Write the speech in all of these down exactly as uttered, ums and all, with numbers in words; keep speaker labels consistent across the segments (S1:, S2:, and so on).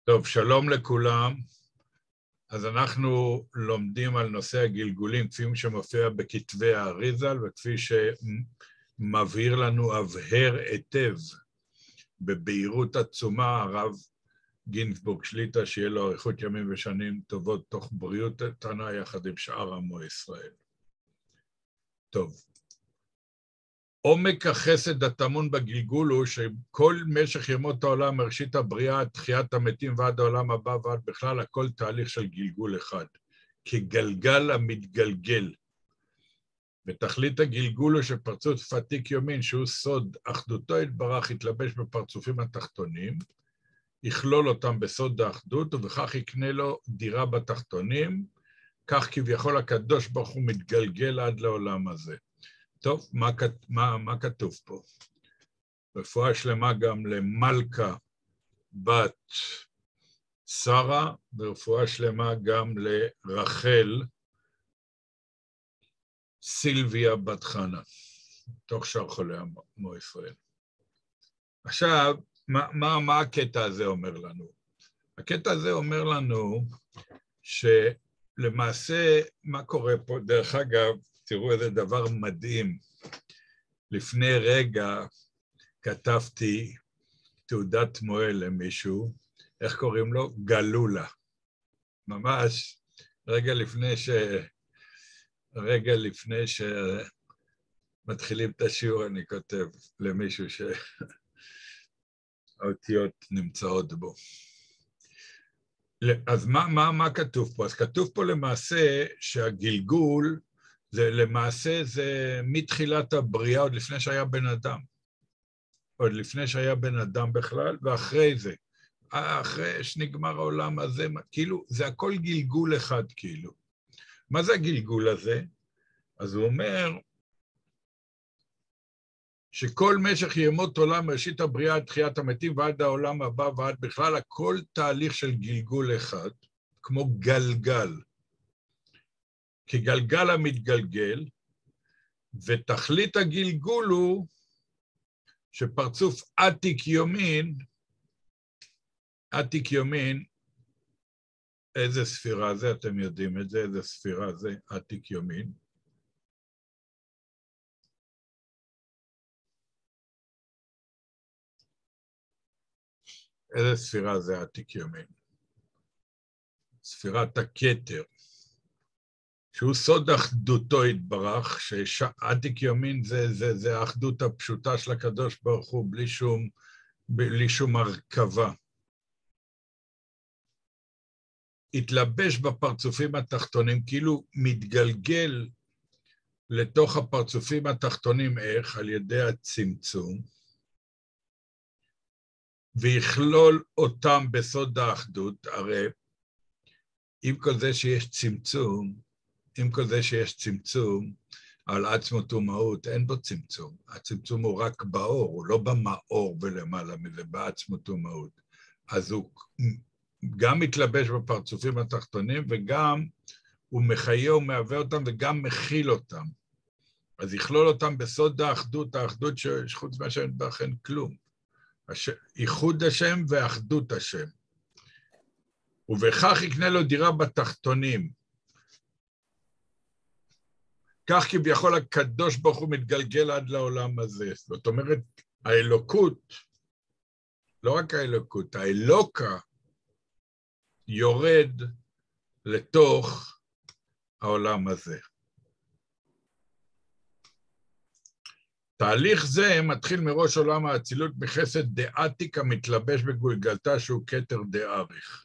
S1: טוב, שלום לכולם. אז אנחנו לומדים על נושא הגלגולים, כפי שמופיע בכתבי האריז"ל, וכפי שמבהיר לנו הבהר היטב, בבהירות עצומה, הרב גינזבורג שליט"א, שיהיה לו אריכות ימים ושנים טובות, תוך בריאות איתנה, יחד עם שאר עמו ישראל. טוב. עומק החסד הטמון בגלגול הוא שכל משך ימות העולם, מראשית הבריאה, תחיית המתים ועד העולם הבא ועד בכלל, הכל תהליך של גלגול אחד, כגלגל המתגלגל. ותכלית הגלגול הוא שפרצוף עתיק יומין, שהוא סוד אחדותו יתברך, יתלבש בפרצופים התחתונים, יכלול אותם בסוד האחדות, ובכך יקנה לו דירה בתחתונים, כך כביכול הקדוש ברוך הוא מתגלגל עד לעולם הזה. טוב, מה, מה, מה כתוב פה? רפואה שלמה גם למלכה בת שרה, ורפואה שלמה גם לרחל סילביה בת חנה, תוך שאר חולי עמו ישראל. עכשיו, מה, מה, מה הקטע הזה אומר לנו? הקטע הזה אומר לנו שלמעשה, מה קורה פה? דרך אגב, תראו איזה דבר מדהים. לפני רגע כתבתי תעודת מועל למישהו, איך קוראים לו? גלולה. ממש רגע לפני ש... רגע לפני שמתחילים את השיעור אני כותב למישהו שהאותיות נמצאות בו. אז מה, מה, מה כתוב פה? אז כתוב פה למעשה שהגלגול, זה למעשה זה מתחילת הבריאה, עוד לפני שהיה בן אדם. עוד לפני שהיה בן אדם בכלל, ואחרי זה. אחרי שנגמר העולם הזה, כאילו, זה הכל גלגול אחד, כאילו. מה זה הגלגול הזה? אז הוא אומר, שכל משך ימות עולם, ראשית הבריאה, תחיית המתים, ועד העולם הבא, ועד בכלל, הכל תהליך של גלגול אחד, כמו גלגל. כגלגל המתגלגל, ותכלית הגלגול הוא שפרצוף עתיק יומין, עתיק יומין, איזה ספירה זה, אתם יודעים את זה, איזה ספירה זה, עתיק יומין. איזה ספירה זה עתיק יומין? ספירת הכתר. שהוא סוד אחדותו יתברך, שעתיק יומין זה, זה, זה האחדות הפשוטה של הקדוש ברוך הוא, בלי שום, בלי שום הרכבה. התלבש בפרצופים התחתונים, כאילו מתגלגל לתוך הפרצופים התחתונים, איך? על ידי הצמצום, ויכלול אותם בסוד האחדות. הרי עם כל זה שיש צמצום, עם כל זה שיש צמצום, על עצמות ומהות, אין בו צמצום. הצמצום הוא רק באור, הוא לא במאור ולמעלה מזה, בעצמות ומהות. אז הוא גם מתלבש בפרצופים התחתונים, וגם הוא מחיה ומהווה אותם, וגם מכיל אותם. אז יכלול אותם בסוד האחדות, האחדות שחוץ מהשם יתברך אין כלום. הש... ייחוד השם ואחדות השם. ובכך יקנה לו דירה בתחתונים. כך כביכול הקדוש ברוך הוא מתגלגל עד לעולם הזה. זאת אומרת, האלוקות, לא רק האלוקות, האלוקה יורד לתוך העולם הזה. תהליך זה מתחיל מראש עולם האצילות בחסד דעתיק המתלבש בגולגלתה שהוא כתר דאריך.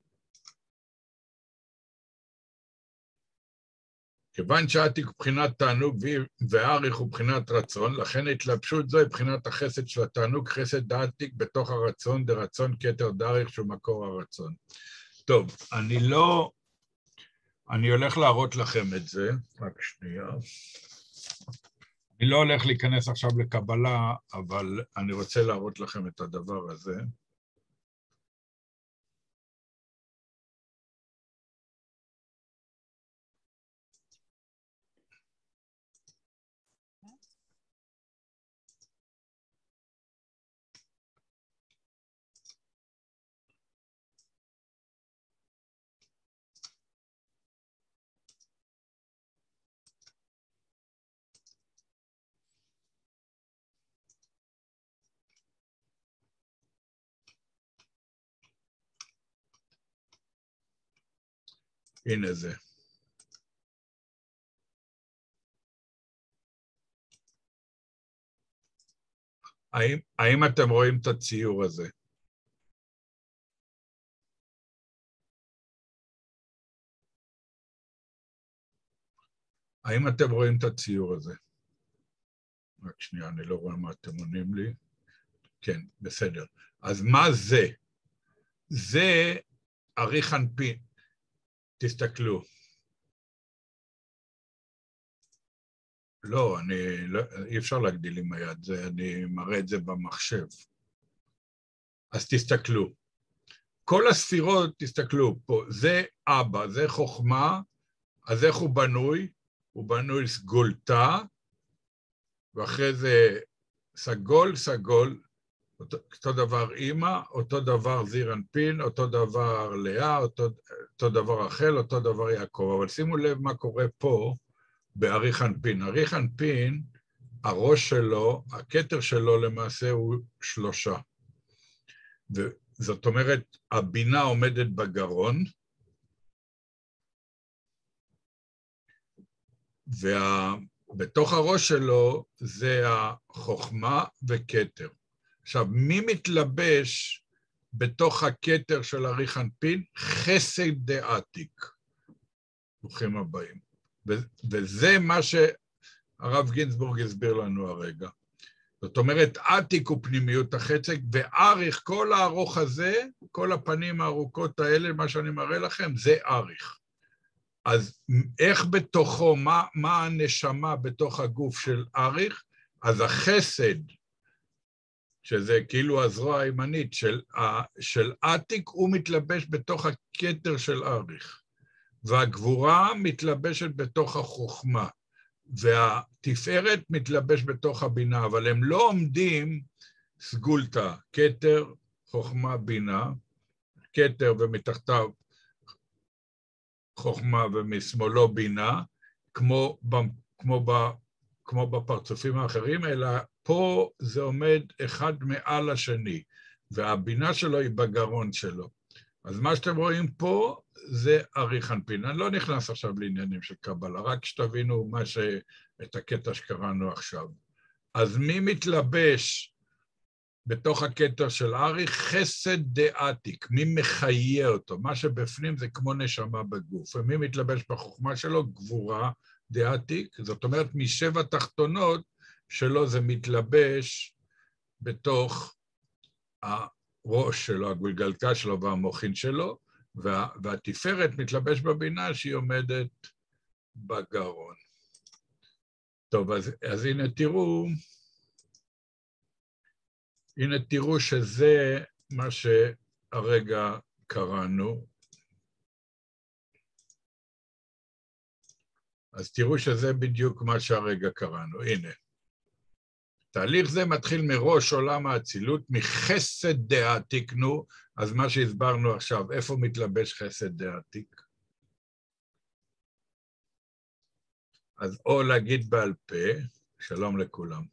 S1: כיוון שעתיק הוא בחינת תענוג ואריך הוא בחינת רצון, לכן התלבשות זו היא בחינת החסד של התענוג, חסד דעתיק בתוך הרצון, דרצון כתר דאריך שהוא מקור הרצון. טוב, אני לא... אני הולך להראות לכם את זה, רק שנייה. אני לא הולך להיכנס עכשיו לקבלה, אבל אני רוצה להראות לכם את הדבר הזה. הנה זה. האם, האם אתם רואים את הציור הזה? האם אתם רואים את הציור הזה? רק שנייה, אני לא רואה מה אתם עונים לי. כן, בסדר. אז מה זה? זה אריך אנפין. תסתכלו. לא, אני, לא, אי אפשר להגדיל עם היד, זה, אני מראה את זה במחשב. אז תסתכלו. כל הספירות, תסתכלו פה, זה אבא, זה חוכמה, אז איך הוא בנוי? הוא בנוי סגולתה, ואחרי זה סגול, סגול, אותו, אותו דבר אימא, אותו דבר זעיר אנפין, אותו דבר לאה, אותו, אותו דבר רחל, אותו דבר יעקב. אבל שימו לב מה קורה פה באריך אנפין. אריך אנפין, הראש שלו, הכתר שלו למעשה הוא שלושה. וזאת אומרת, הבינה עומדת בגרון, ובתוך הראש שלו זה החוכמה וכתר. עכשיו, מי מתלבש בתוך הכתר של אריך אנפין? חסד דעתיק. ברוכים הבאים. וזה מה שהרב גינזבורג הסביר לנו הרגע. זאת אומרת, עתיק הוא פנימיות החצק, ואריך, כל הארוך הזה, כל הפנים הארוכות האלה, מה שאני מראה לכם, זה אריך. אז איך בתוכו, מה, מה הנשמה בתוך הגוף של אריך? אז החסד, שזה כאילו הזרוע הימנית של, של עתיק, הוא מתלבש בתוך הכתר של אריך. והגבורה מתלבשת בתוך החוכמה. והתפארת מתלבש בתוך הבינה, אבל הם לא עומדים סגולתה, כתר, חוכמה, בינה, כתר ומתחתיו חוכמה ומשמאלו בינה, כמו, כמו, כמו בפרצופים האחרים, אלא פה זה עומד אחד מעל השני, והבינה שלו היא בגרון שלו. אז מה שאתם רואים פה זה אריך אנפין. אני לא נכנס עכשיו לעניינים של קבלה, רק שתבינו מה ש... את הקטע שקראנו עכשיו. אז מי מתלבש בתוך הקטע של אריך? חסד דעתיק. מי מחיה אותו? מה שבפנים זה כמו נשמה בגוף. ומי מתלבש בחוכמה שלו? גבורה דעתיק. זאת אומרת, משבע תחתונות שלו זה מתלבש בתוך הראש שלו, הגולגלתה שלו והמוחין שלו, וה, והתפארת מתלבש בבינה שהיא עומדת בגרון. טוב, אז, אז הנה תראו, הנה תראו שזה מה שהרגע קראנו. אז תראו שזה בדיוק מה שהרגע קראנו. הנה. תהליך זה מתחיל מראש עולם האצילות, מחסד דעתיק, נו, אז מה שהסברנו עכשיו, איפה מתלבש חסד דעתיק? אז או להגיד בעל פה, שלום לכולם,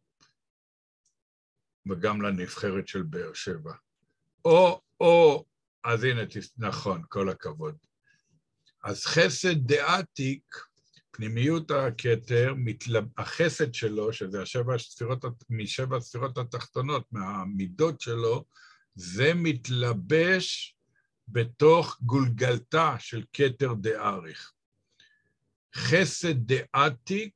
S1: וגם לנבחרת של באר שבע. או, או, אז הנה, נכון, כל הכבוד. אז חסד דעתיק, פנימיות הכתר, מתלב... החסד שלו, שזה השבע ספירות, משבע ספירות התחתונות, מהמידות שלו, זה מתלבש בתוך גולגלתה של כתר דאריך. חסד דעתיק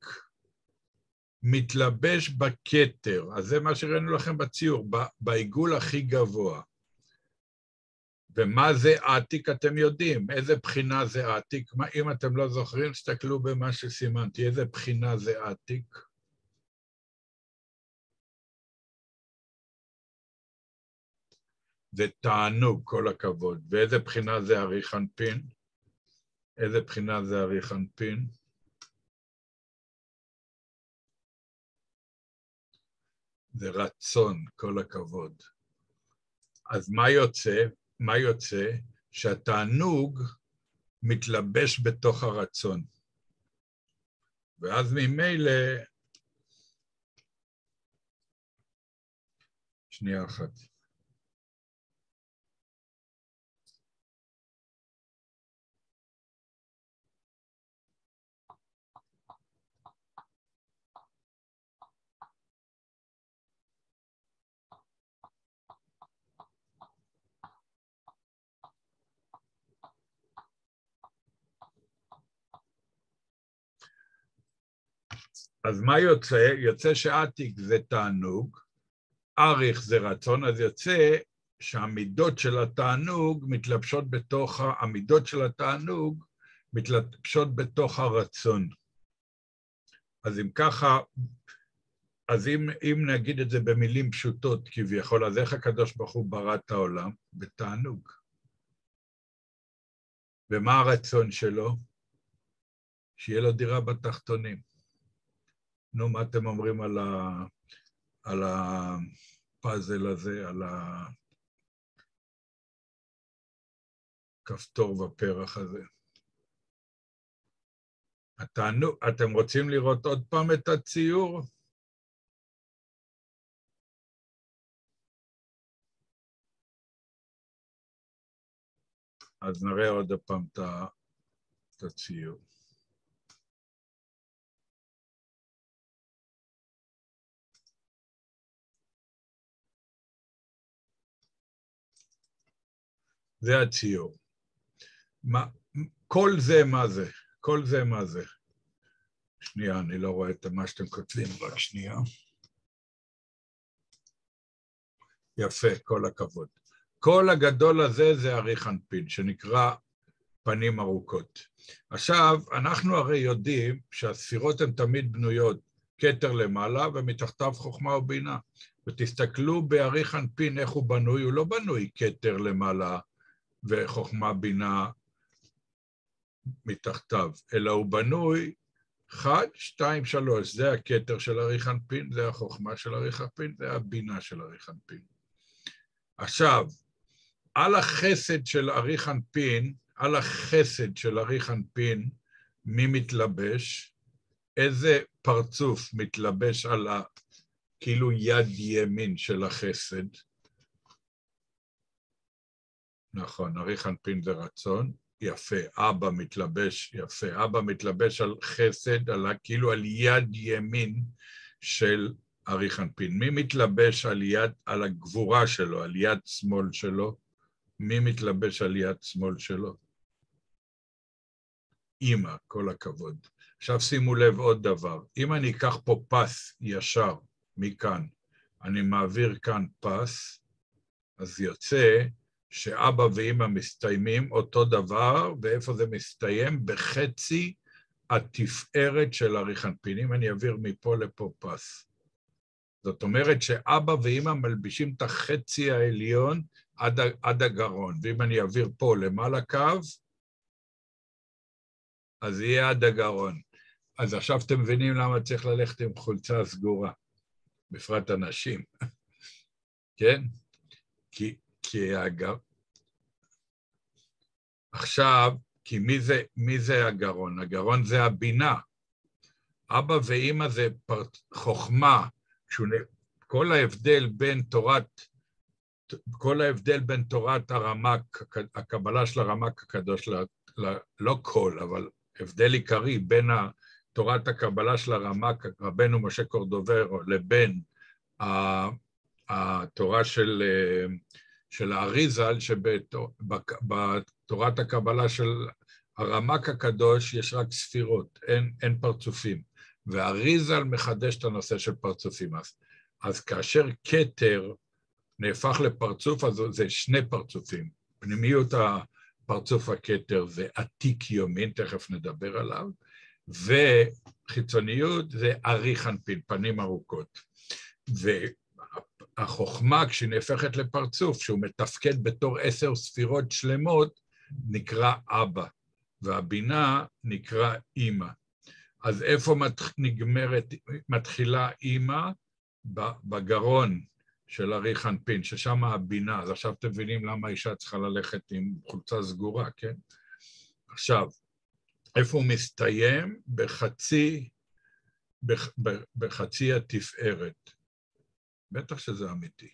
S1: מתלבש בכתר, אז זה מה שראינו לכם בציור, בעיגול הכי גבוה. ומה זה עתיק אתם יודעים, איזה בחינה זה עתיק, אם אתם לא זוכרים, תסתכלו במה שסימנתי, איזה בחינה זה עתיק. זה תענוג, כל הכבוד. ואיזה בחינה זה אריך אנפין? איזה בחינה זה אריך אנפין? זה רצון, כל הכבוד. אז מה יוצא? מה יוצא? שהתענוג מתלבש בתוך הרצון. ואז ממילא... שנייה אחת. אז מה יוצא? יוצא שעתיק זה תענוג, אריך זה רצון, אז יוצא שהמידות של התענוג מתלבשות בתוך, המידות של התענוג מתלבשות בתוך הרצון. אז אם ככה, אז אם, אם נגיד את זה במילים פשוטות כביכול, אז איך הקדוש ברוך הוא ברא את העולם? בתענוג. ומה הרצון שלו? שיהיה לו דירה בתחתונים. נו, מה אתם אומרים על, ה, על הפאזל הזה, על הכפתור בפרח הזה? התענוג, אתם רוצים לראות עוד פעם את הציור? אז נראה עוד פעם את הציור. זה הציור. מה, כל זה מה זה? כל זה מה זה? שנייה, אני לא רואה את מה שאתם כותבים, רק שנייה. יפה, כל הכבוד. כל הגדול הזה זה אריך אנפין, שנקרא פנים ארוכות. עכשיו, אנחנו הרי יודעים שהספירות הן תמיד בנויות כתר למעלה ומתחתיו חוכמה ובינה. ותסתכלו באריך אנפין איך הוא בנוי, הוא לא בנוי כתר למעלה וחוכמה בינה מתחתיו, אלא הוא בנוי אחד, שתיים, שלוש, זה הכתר של אריך אנפין, זה החוכמה של אריך אנפין, זה הבינה של אריך אנפין. עכשיו, על החסד של אריך אנפין, על החסד של אריך אנפין, מי מתלבש? איזה פרצוף מתלבש על ה... כאילו יד ימין של החסד? נכון, אריך אנפין זה רצון, יפה, אבא מתלבש, יפה, אבא מתלבש על חסד, על, כאילו על יד ימין של אריך אנפין. מי מתלבש על יד, על הגבורה שלו, על יד שמאל שלו? מי מתלבש על יד שמאל שלו? אמא, כל הכבוד. עכשיו שימו לב עוד דבר, אם אני אקח פה פס ישר מכאן, אני מעביר כאן פס, אז יוצא שאבא ואמא מסתיימים אותו דבר, ואיפה זה מסתיים? בחצי התפארת של אריך אנפין. אם אני אעביר מפה לפה פס. זאת אומרת שאבא ואמא מלבישים את החצי העליון עד, עד הגרון, ואם אני אעביר פה למעלה קו, אז יהיה עד הגרון. אז עכשיו אתם מבינים למה צריך ללכת עם חולצה סגורה, בפרט אנשים, כן? כי, כי הגרון... עכשיו, כי מי זה, מי זה הגרון? הגרון זה הבינה. אבא ואמא זה פרט, חוכמה, כל ההבדל בין תורת, כל ההבדל בין תורת הרמ"ק, הקבלה של הרמ"ק הקדוש, ל, ל, לא כל, אבל הבדל עיקרי בין תורת הקבלה של הרמ"ק, רבנו משה קורדוברו, לבין התורה של, של האריזל, שבתורת הקבלה של הרמ"ק הקדוש יש רק ספירות, אין, אין פרצופים. והאריזל מחדש את הנושא של פרצופים. אז, אז כאשר כתר נהפך לפרצוף, אז זה שני פרצופים. פנימיות הפרצוף הכתר זה עתיק יומין, תכף נדבר עליו, וחיצוניות זה אריך אנפין, פנים ארוכות. והחוכמה, כשהיא נהפכת לפרצוף, שהוא מתפקד בתור עשר ספירות שלמות, נקרא אבא, והבינה נקרא אמא. אז איפה נגמרת, מתחילה אמא? בגרון של אריך אנפין, ששם הבינה. אז עכשיו אתם מבינים למה האישה צריכה ללכת עם חולצה סגורה, כן? עכשיו, איפה הוא מסתיים? בחצי, בח, בחצי התפארת. בטח שזה אמיתי.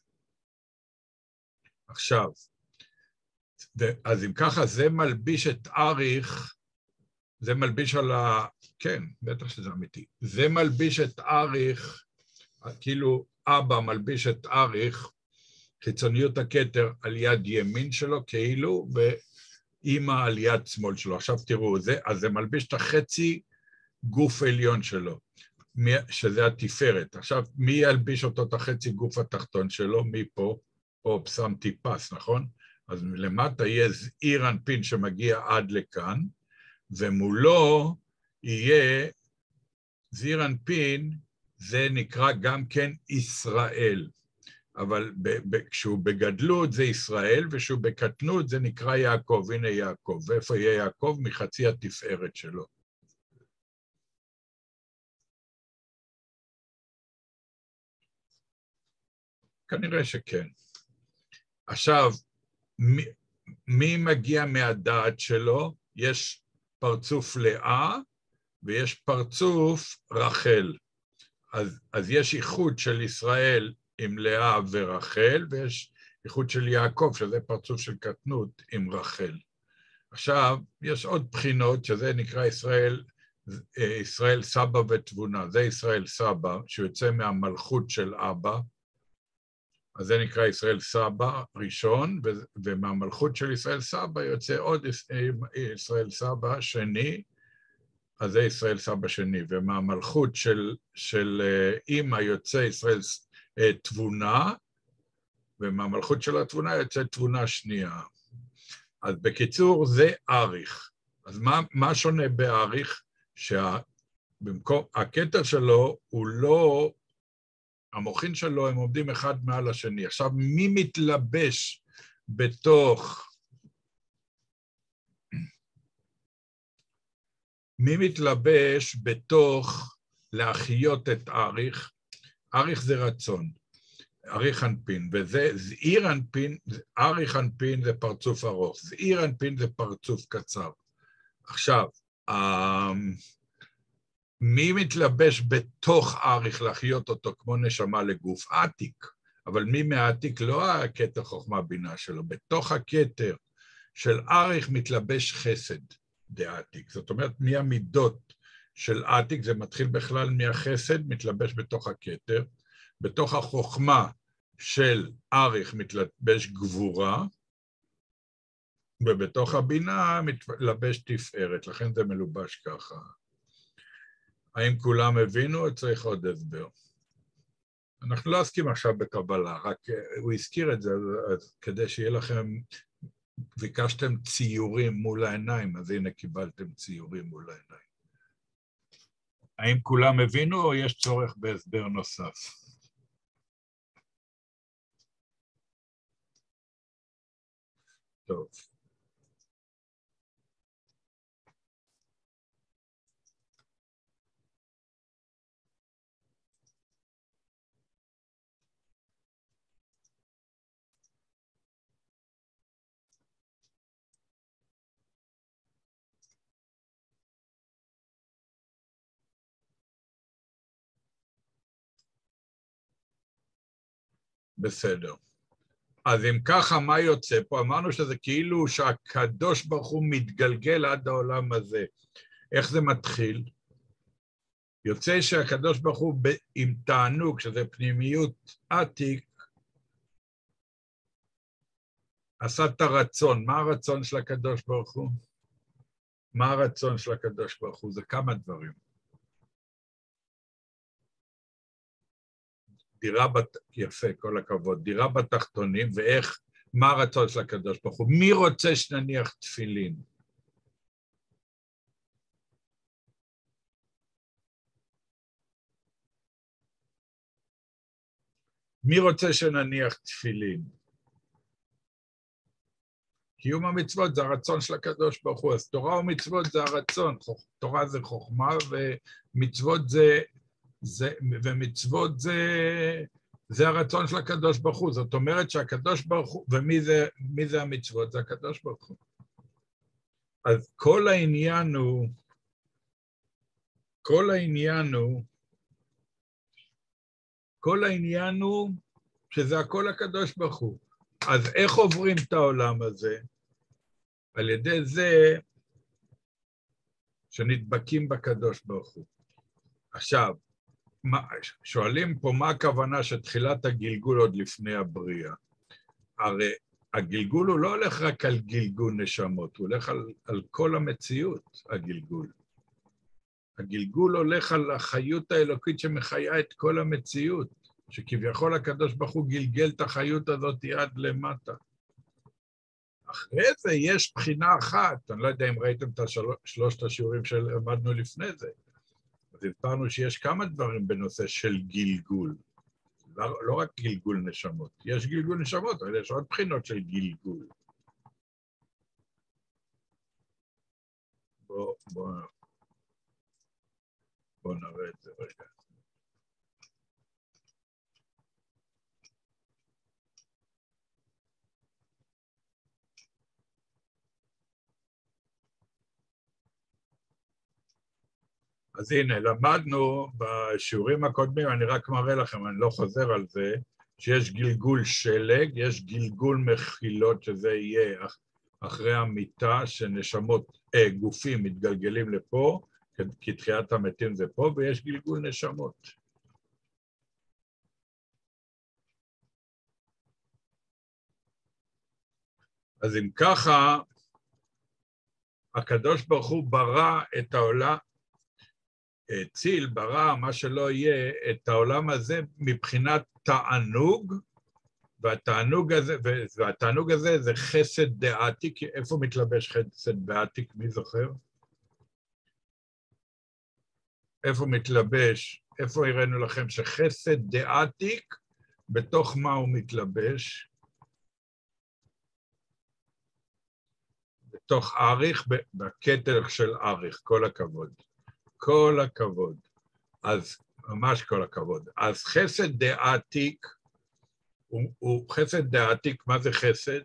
S1: עכשיו, אז אם ככה, זה מלביש את אריך, זה מלביש על ה... כן, בטח שזה אמיתי. זה מלביש את אריך, כאילו אבא מלביש את אריך, חיצוניות הכתר על יד ימין שלו, כאילו, ואמא על יד שמאל שלו. עכשיו תראו, זה, אז זה מלביש את החצי גוף עליון שלו. שזה התפארת. עכשיו, מי ילביש אותו את החצי גוף התחתון שלו? מי פה? פה שמתי פס, נכון? אז למטה יהיה זעיר אנפין שמגיע עד לכאן, ומולו יהיה זעיר אנפין, זה נקרא גם כן ישראל. אבל ב- ב- כשהוא בגדלות זה ישראל, וכשהוא בקטנות זה נקרא יעקב. הנה יעקב. ואיפה יהיה יעקב? מחצי התפארת שלו. כנראה שכן. עכשיו, מי, מי מגיע מהדעת שלו? יש פרצוף לאה ויש פרצוף רחל. אז, אז יש איחוד של ישראל עם לאה ורחל, ויש איחוד של יעקב, שזה פרצוף של קטנות עם רחל. עכשיו, יש עוד בחינות, שזה נקרא ישראל, ישראל סבא ותבונה. זה ישראל סבא, שיוצא מהמלכות של אבא, אז זה נקרא ישראל סבא ראשון, ומהמלכות של ישראל סבא יוצא עוד ישראל סבא שני, אז זה ישראל סבא שני, ומהמלכות של, של אמא יוצא ישראל תבונה, ומהמלכות של התבונה יוצא תבונה שנייה. אז בקיצור זה אריך. אז מה, מה שונה באריך? שבמקום, הכתר שלו הוא לא, המוחין שלו הם עומדים אחד מעל השני. עכשיו מי מתלבש בתוך, מי מתלבש בתוך להחיות את אריך? אריך זה רצון, אריך אנפין, וזה זעיר אנפין, אריך אנפין זה פרצוף ארוך, זעיר אנפין זה פרצוף קצר. עכשיו, מי מתלבש בתוך אריך להחיות אותו כמו נשמה לגוף? עתיק, אבל מי מהעתיק? לא הכתר חוכמה בינה שלו, בתוך הכתר של אריך מתלבש חסד דעתיק, זאת אומרת מהמידות של עתיק, זה מתחיל בכלל מהחסד, מתלבש בתוך הכתר, בתוך החוכמה של אריך מתלבש גבורה, ובתוך הבינה מתלבש תפארת, לכן זה מלובש ככה. האם כולם הבינו או צריך עוד הסבר? אנחנו לא עסקים עכשיו בקבלה, רק הוא הזכיר את זה, אז כדי שיהיה לכם, ביקשתם ציורים מול העיניים, אז הנה קיבלתם ציורים מול העיניים. האם כולם הבינו או יש צורך בהסבר נוסף? טוב. בסדר. אז אם ככה, מה יוצא פה? אמרנו שזה כאילו שהקדוש ברוך הוא מתגלגל עד העולם הזה. איך זה מתחיל? יוצא שהקדוש ברוך הוא עם תענוג, שזה פנימיות עתיק, עשה את הרצון. מה הרצון של הקדוש ברוך הוא? מה הרצון של הקדוש ברוך הוא? זה כמה דברים. דירה בת... יפה, כל הכבוד. דירה בתחתונים, ואיך, מה הרצון של הקדוש ברוך הוא? מי רוצה שנניח תפילין? מי רוצה שנניח תפילין? קיום המצוות זה הרצון של הקדוש ברוך הוא, אז תורה ומצוות זה הרצון, תורה זה חוכמה ומצוות זה, זה ומצוות זה, זה הרצון של הקדוש ברוך הוא, זאת אומרת שהקדוש ברוך הוא, ומי זה, מי זה המצוות? זה הקדוש ברוך הוא. אז כל העניין הוא, כל העניין הוא, כל העניין הוא שזה הכל הקדוש ברוך הוא. אז איך עוברים את העולם הזה? על ידי זה שנדבקים בקדוש ברוך הוא. עכשיו, שואלים פה מה הכוונה שתחילת הגלגול עוד לפני הבריאה. הרי הגלגול הוא לא הולך רק על גלגול נשמות, הוא הולך על, על כל המציאות, הגלגול. הגלגול הולך על החיות האלוקית שמחיה את כל המציאות, שכביכול הקדוש ברוך הוא גלגל את החיות הזאת עד למטה. אחרי זה יש בחינה אחת, אני לא יודע אם ראיתם את שלושת השיעורים שלמדנו לפני זה, אז הסברנו שיש כמה דברים בנושא של גלגול, לא, לא רק גלגול נשמות, יש גלגול נשמות, אבל יש עוד בחינות של גלגול. בואו בוא, בוא נראה את זה רגע. אז הנה, למדנו בשיעורים הקודמים, אני רק מראה לכם, אני לא חוזר על זה, שיש גלגול שלג, יש גלגול מחילות, שזה יהיה אחרי המיטה, שנשמות, אה, גופים מתגלגלים לפה, כי תחיית המתים זה פה, ויש גלגול נשמות. אז אם ככה, הקדוש ברוך הוא ברא את העולם, ציל, ברא, מה שלא יהיה, את העולם הזה מבחינת תענוג, והתענוג הזה, והתענוג הזה זה חסד דעתיק. איפה מתלבש חסד דעתיק? מי זוכר? איפה מתלבש? איפה הראינו לכם שחסד דעתיק, בתוך מה הוא מתלבש? בתוך אריך, בכתר של אריך, כל הכבוד. כל הכבוד. אז ממש כל הכבוד. אז חסד דעתיק, הוא, הוא חסד דעתיק, מה זה חסד?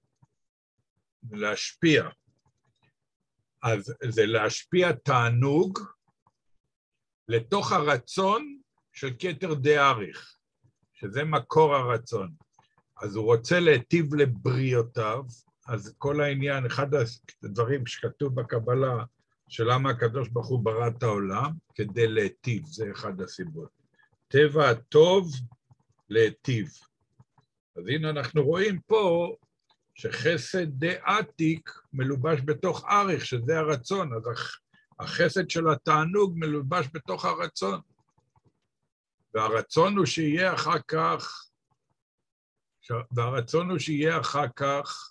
S1: להשפיע. אז זה להשפיע תענוג לתוך הרצון של כתר דאריך, שזה מקור הרצון. אז הוא רוצה להיטיב לבריאותיו, אז כל העניין, אחד הדברים שכתוב בקבלה, שלמה הקדוש ברוך הוא ברא את העולם, כדי להיטיב, זה אחד הסיבות. טבע הטוב להיטיב. אז הנה אנחנו רואים פה שחסד דעתיק מלובש בתוך אריך, שזה הרצון, אז החסד של התענוג מלובש בתוך הרצון. והרצון הוא שיהיה אחר כך, והרצון הוא שיהיה אחר כך,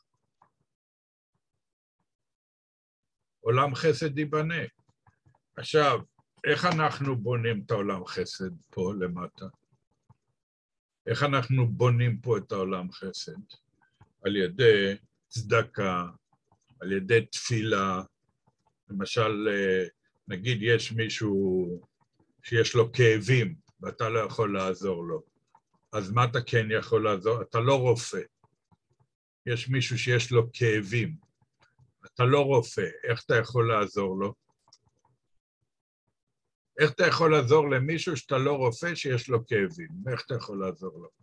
S1: עולם חסד ייבנה. עכשיו, איך אנחנו בונים את העולם חסד פה למטה? איך אנחנו בונים פה את העולם חסד? על ידי צדקה, על ידי תפילה. למשל, נגיד יש מישהו שיש לו כאבים, ואתה לא יכול לעזור לו. אז מה אתה כן יכול לעזור? אתה לא רופא. יש מישהו שיש לו כאבים. אתה לא רופא, איך אתה יכול לעזור לו? איך אתה יכול לעזור למישהו שאתה לא רופא שיש לו כאבים? איך אתה יכול לעזור לו?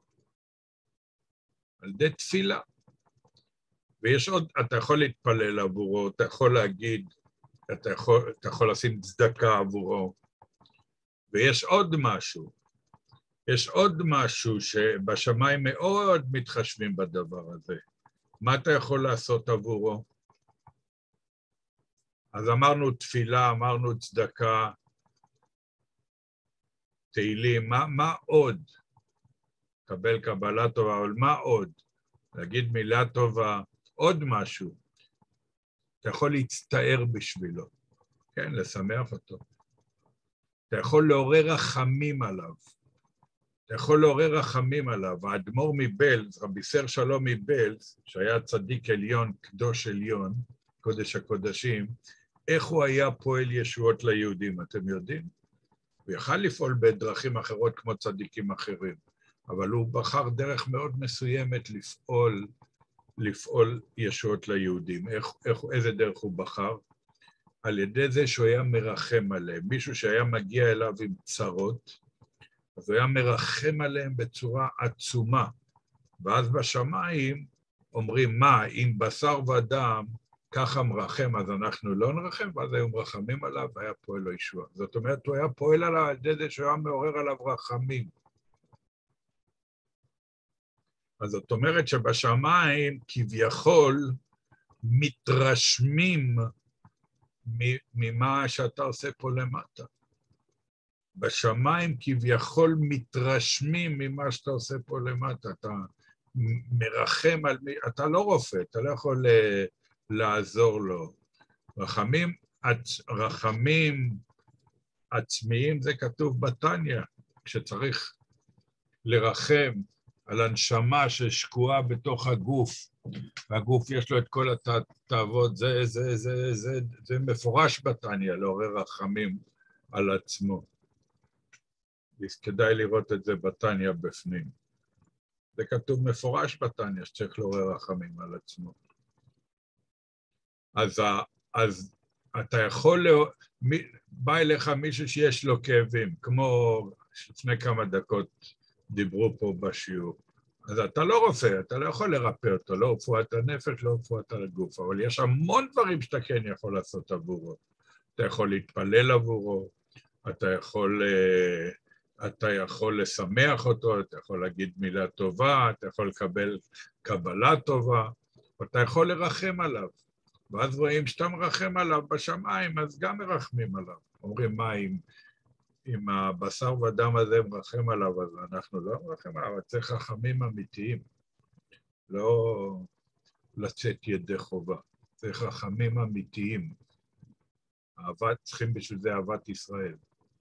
S1: על ידי תפילה. ויש עוד, אתה יכול להתפלל עבורו, אתה יכול להגיד, אתה יכול, אתה יכול לשים צדקה עבורו. ויש עוד משהו, יש עוד משהו שבשמיים מאוד מתחשבים בדבר הזה. מה אתה יכול לעשות עבורו? אז אמרנו תפילה, אמרנו צדקה, תהילים, מה, מה עוד? קבל קבלה טובה, אבל מה עוד? להגיד מילה טובה, עוד משהו. אתה יכול להצטער בשבילו, כן, לשמח אותו. אתה יכול לעורר רחמים עליו. אתה יכול לעורר רחמים עליו. האדמו"ר מבלז, רבי סר שלום מבלז, שהיה צדיק עליון, קדוש עליון, קודש הקודשים, איך הוא היה פועל ישועות ליהודים, אתם יודעים? הוא יכל לפעול בדרכים אחרות כמו צדיקים אחרים, אבל הוא בחר דרך מאוד מסוימת לפעול, לפעול ישועות ליהודים. איך, איך, איזה דרך הוא בחר? על ידי זה שהוא היה מרחם עליהם. מישהו שהיה מגיע אליו עם צרות, אז הוא היה מרחם עליהם בצורה עצומה. ואז בשמיים אומרים, מה, אם בשר ודם ככה מרחם, אז אנחנו לא נרחם, ואז היו מרחמים עליו, והיה פועל לו ישוע. זאת אומרת, הוא היה פועל עליו על ידי זה שהוא היה מעורר עליו רחמים. אז זאת אומרת שבשמיים כביכול מתרשמים ממה שאתה עושה פה למטה. בשמיים כביכול מתרשמים ממה שאתה עושה פה למטה, אתה מרחם על מי, אתה לא רופא, אתה לא יכול לעזור לו. רחמים, רחמים עצמיים זה כתוב בתניא, כשצריך לרחם על הנשמה ששקועה בתוך הגוף, והגוף יש לו את כל התאוות, זה, זה, זה, זה, זה מפורש בתניא, לעורר רחמים על עצמו. כדאי לראות את זה בתניא בפנים. זה כתוב מפורש בתניא, שצריך לעורר רחמים על עצמו. אז, אז אתה יכול, בא אליך מישהו שיש לו כאבים, כמו לפני כמה דקות דיברו פה בשיעור. אז אתה לא רופא, אתה לא יכול לרפא אותו, לא רפואת הנפש, לא רפואת הגוף, אבל יש המון דברים שאתה כן יכול לעשות עבורו. אתה יכול להתפלל עבורו, אתה יכול, אתה יכול לשמח אותו, אתה יכול להגיד מילה טובה, אתה יכול לקבל קבלה טובה, אתה יכול לרחם עליו. ואז רואים שאתה מרחם עליו בשמיים, אז גם מרחמים עליו. אומרים, מה, אם, אם הבשר ודם הזה מרחם עליו, אז אנחנו לא מרחם עליו, צריך רחמים אמיתיים. לא לצאת ידי חובה, צריך רחמים אמיתיים. אהבת, צריכים בשביל זה אהבת ישראל.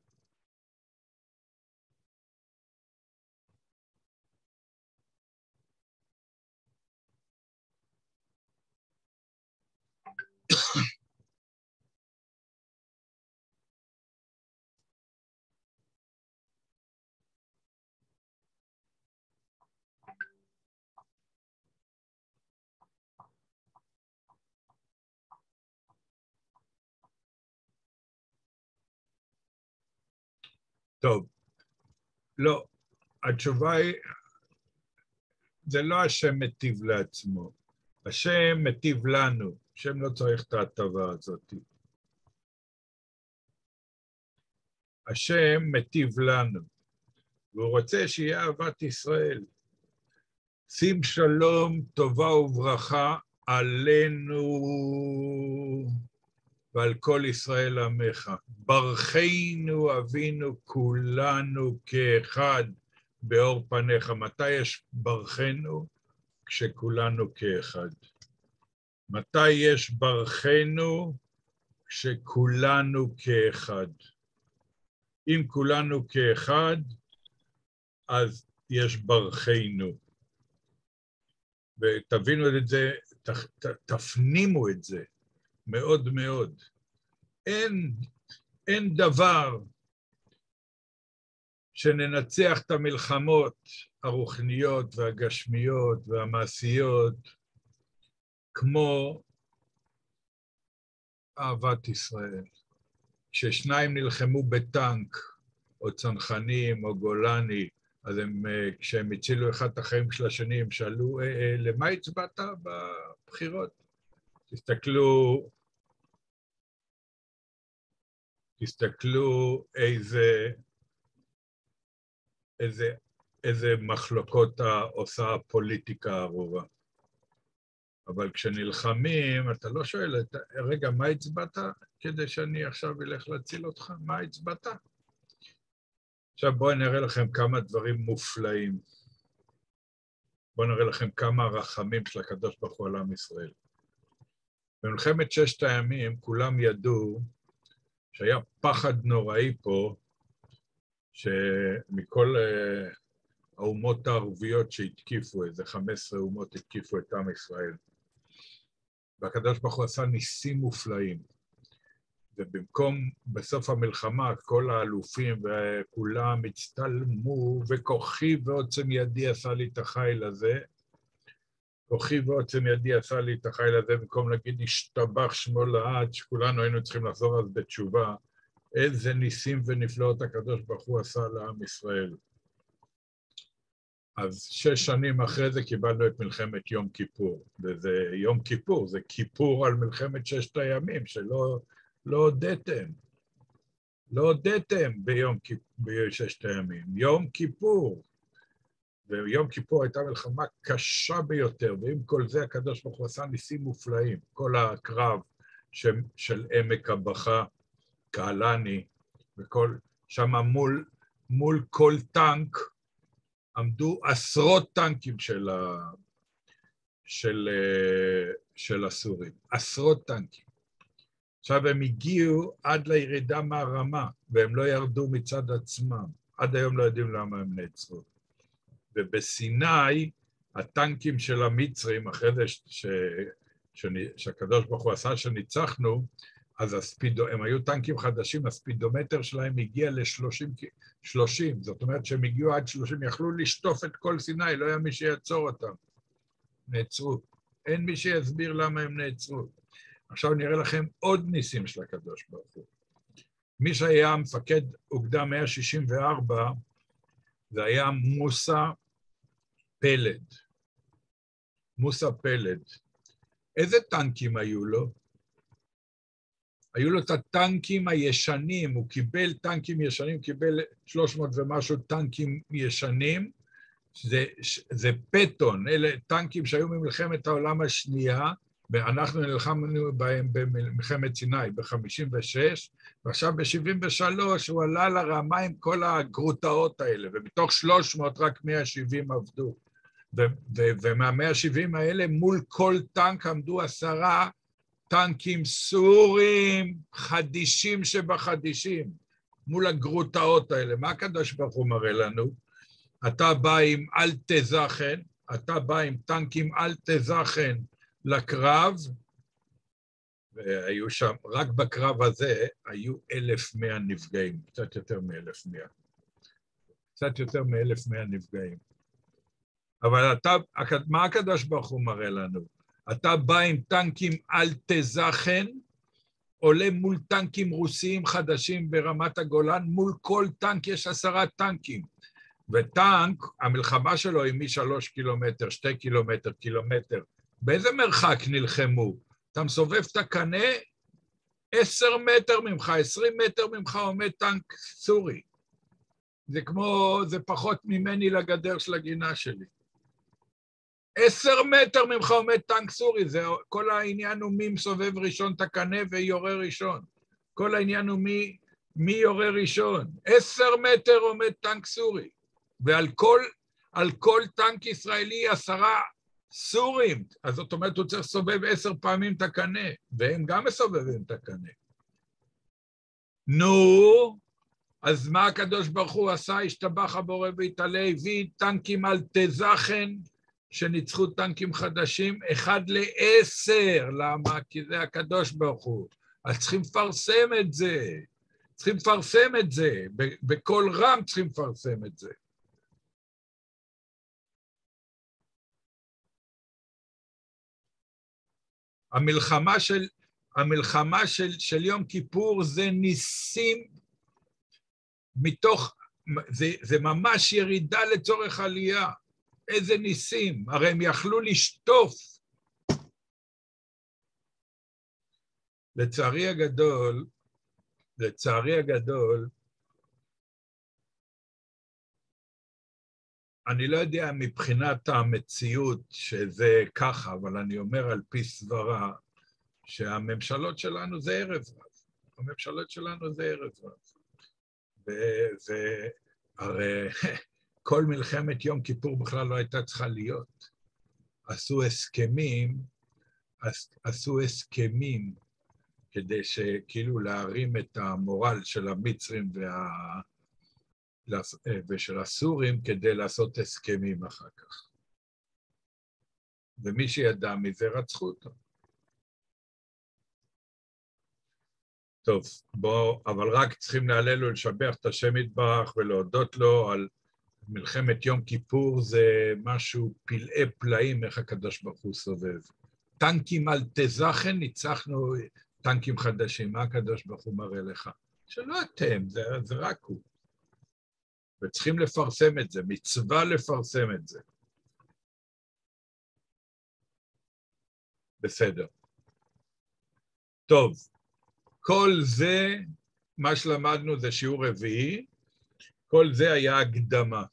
S1: טוב, לא, התשובה היא, זה לא השם מטיב לעצמו, השם מטיב לנו, השם לא צריך את ההטבה הזאת. השם מטיב לנו, והוא רוצה שיהיה אהבת ישראל. שים שלום, טובה וברכה עלינו ועל כל ישראל עמך. ברכנו אבינו כולנו כאחד באור פניך. מתי יש ברכנו? כשכולנו כאחד. מתי יש ברכנו? כשכולנו כאחד. אם כולנו כאחד, אז יש ברכנו. ותבינו את זה, ת, ת, תפנימו את זה מאוד מאוד. אין, אין דבר שננצח את המלחמות הרוחניות והגשמיות והמעשיות כמו אהבת ישראל. כששניים נלחמו בטנק או צנחנים או גולני, אז הם, כשהם הצילו אחד את החיים של השני, הם שאלו, אה, אה, למה הצבעת בבחירות? תסתכלו, תסתכלו איזה, איזה, איזה מחלוקות עושה הפוליטיקה הארורה. אבל כשנלחמים, אתה לא שואל, רגע, מה הצבעת כדי שאני עכשיו אלך להציל אותך? מה הצבעת? עכשיו בואו נראה לכם כמה דברים מופלאים. בואו נראה לכם כמה רחמים של הקדוש ברוך הוא על עם ישראל. במלחמת ששת הימים כולם ידעו שהיה פחד נוראי פה, שמכל uh, האומות הערביות שהתקיפו, איזה חמש עשרה אומות התקיפו את עם ישראל. והקדוש ברוך הוא עשה ניסים מופלאים. ובמקום, בסוף המלחמה, כל האלופים וכולם הצטלמו, וכוחי ועוצם ידי עשה לי את החיל הזה, כוחי ועוצם ידי עשה לי את החיל הזה, במקום להגיד, השתבח שמו לעד, שכולנו היינו צריכים לחזור אז בתשובה, איזה ניסים ונפלאות הקדוש ברוך הוא עשה לעם ישראל. אז שש שנים אחרי זה קיבלנו את מלחמת יום כיפור, וזה יום כיפור, זה כיפור על מלחמת ששת הימים, שלא לא הודיתם, לא הודיתם ביום בששת הימים, יום כיפור, ויום כיפור הייתה מלחמה קשה ביותר, ועם כל זה הקדוש ברוך הוא עשה ניסים מופלאים, כל הקרב של, של עמק הבכה, קהלני, וכל, שם מול, מול כל טנק עמדו עשרות טנקים של, ה, של, של הסורים, עשרות טנקים. עכשיו הם הגיעו עד לירידה מהרמה, והם לא ירדו מצד עצמם. עד היום לא יודעים למה הם נעצרו. ובסיני, הטנקים של המצרים, אחרי זה ש, ש, ש, שהקדוש ברוך הוא עשה שניצחנו, אז הספידו, הם היו טנקים חדשים, הספידומטר שלהם הגיע ל-שלושים, זאת אומרת שהם הגיעו עד שלושים, יכלו לשטוף את כל סיני, לא היה מי שיעצור אותם. נעצרו. אין מי שיסביר למה הם נעצרו. עכשיו נראה לכם עוד ניסים של הקדוש ברוך הוא. מי שהיה מפקד אוגדה מאה שישים וארבע, זה היה מוסא פלד. מוסא פלד. איזה טנקים היו לו? היו לו את הטנקים הישנים, הוא קיבל טנקים ישנים, קיבל שלוש מאות ומשהו טנקים ישנים, זה, זה פטון, אלה טנקים שהיו ממלחמת העולם השנייה, ואנחנו נלחמנו בהם במלחמת סיני ב-חמישים ושש, ועכשיו ב-שבעים ושלוש הוא עלה לרמה עם כל הגרוטאות האלה, ומתוך שלוש מאות רק מאה שבעים עבדו. ומה-מאה שבעים האלה מול כל טנק עמדו עשרה טנקים סורים חדישים שבחדישים, מול הגרוטאות האלה. מה הקדוש ברוך הוא מראה לנו? אתה בא עם אל תזכן, אתה בא עם טנקים אל תזכן לקרב, והיו שם, רק בקרב הזה היו אלף מאה נפגעים, קצת יותר מאלף מאה. קצת יותר מאלף מאה נפגעים. אבל אתה, מה הקדוש ברוך הוא מראה לנו? אתה בא עם טנקים אל תזכן, עולה מול טנקים רוסיים חדשים ברמת הגולן, מול כל טנק יש עשרה טנקים. וטנק, המלחמה שלו היא משלוש קילומטר, שתי קילומטר, קילומטר. באיזה מרחק נלחמו? אתה מסובב את הקנה, עשר מטר ממך, עשרים מטר ממך עומד טנק סורי. זה כמו, זה פחות ממני לגדר של הגינה שלי. עשר מטר ממך עומד טנק סורי, זה, כל העניין הוא מי מסובב ראשון את הקנה ויורה ראשון. כל העניין הוא מי, מי יורה ראשון. עשר מטר עומד טנק סורי. ועל כל, על כל טנק ישראלי עשרה סורים, אז זאת אומרת, הוא צריך לסובב עשר פעמים את הקנה, והם גם מסובבים את הקנה. נו, אז מה הקדוש ברוך הוא עשה? השתבח הבורא והתעלה, הביא טנקים על תזכן, שניצחו טנקים חדשים, אחד לעשר. למה? כי זה הקדוש ברוך הוא. אז צריכים לפרסם את זה. צריכים לפרסם את זה. בכל רם צריכים לפרסם את זה. המלחמה של, המלחמה של, של יום כיפור זה ניסים מתוך, זה, זה ממש ירידה לצורך עלייה. איזה ניסים, הרי הם יכלו לשטוף. לצערי הגדול, לצערי הגדול, אני לא יודע מבחינת המציאות שזה ככה, אבל אני אומר על פי סברה, שהממשלות שלנו זה ערב רב. הממשלות שלנו זה ערב רב. והרי כל מלחמת יום כיפור בכלל לא הייתה צריכה להיות. עשו הסכמים, עשו הסכמים כדי שכאילו להרים את המורל של המצרים וה... ושל הסורים כדי לעשות הסכמים אחר כך. ומי שידע מזה רצחו אותו. טוב, בוא, אבל רק צריכים להלל ולשבח את השם יתברך ולהודות לו על מלחמת יום כיפור, זה משהו פלאי פלאים איך הקדוש ברוך הוא סובב. טנקים על תזכן, ניצחנו טנקים חדשים, מה הקדוש ברוך הוא מראה לך? שלא אתם, זה, זה רק הוא. וצריכים לפרסם את זה, מצווה לפרסם את זה. בסדר. טוב, כל זה, מה שלמדנו זה שיעור רביעי, כל זה היה הקדמה.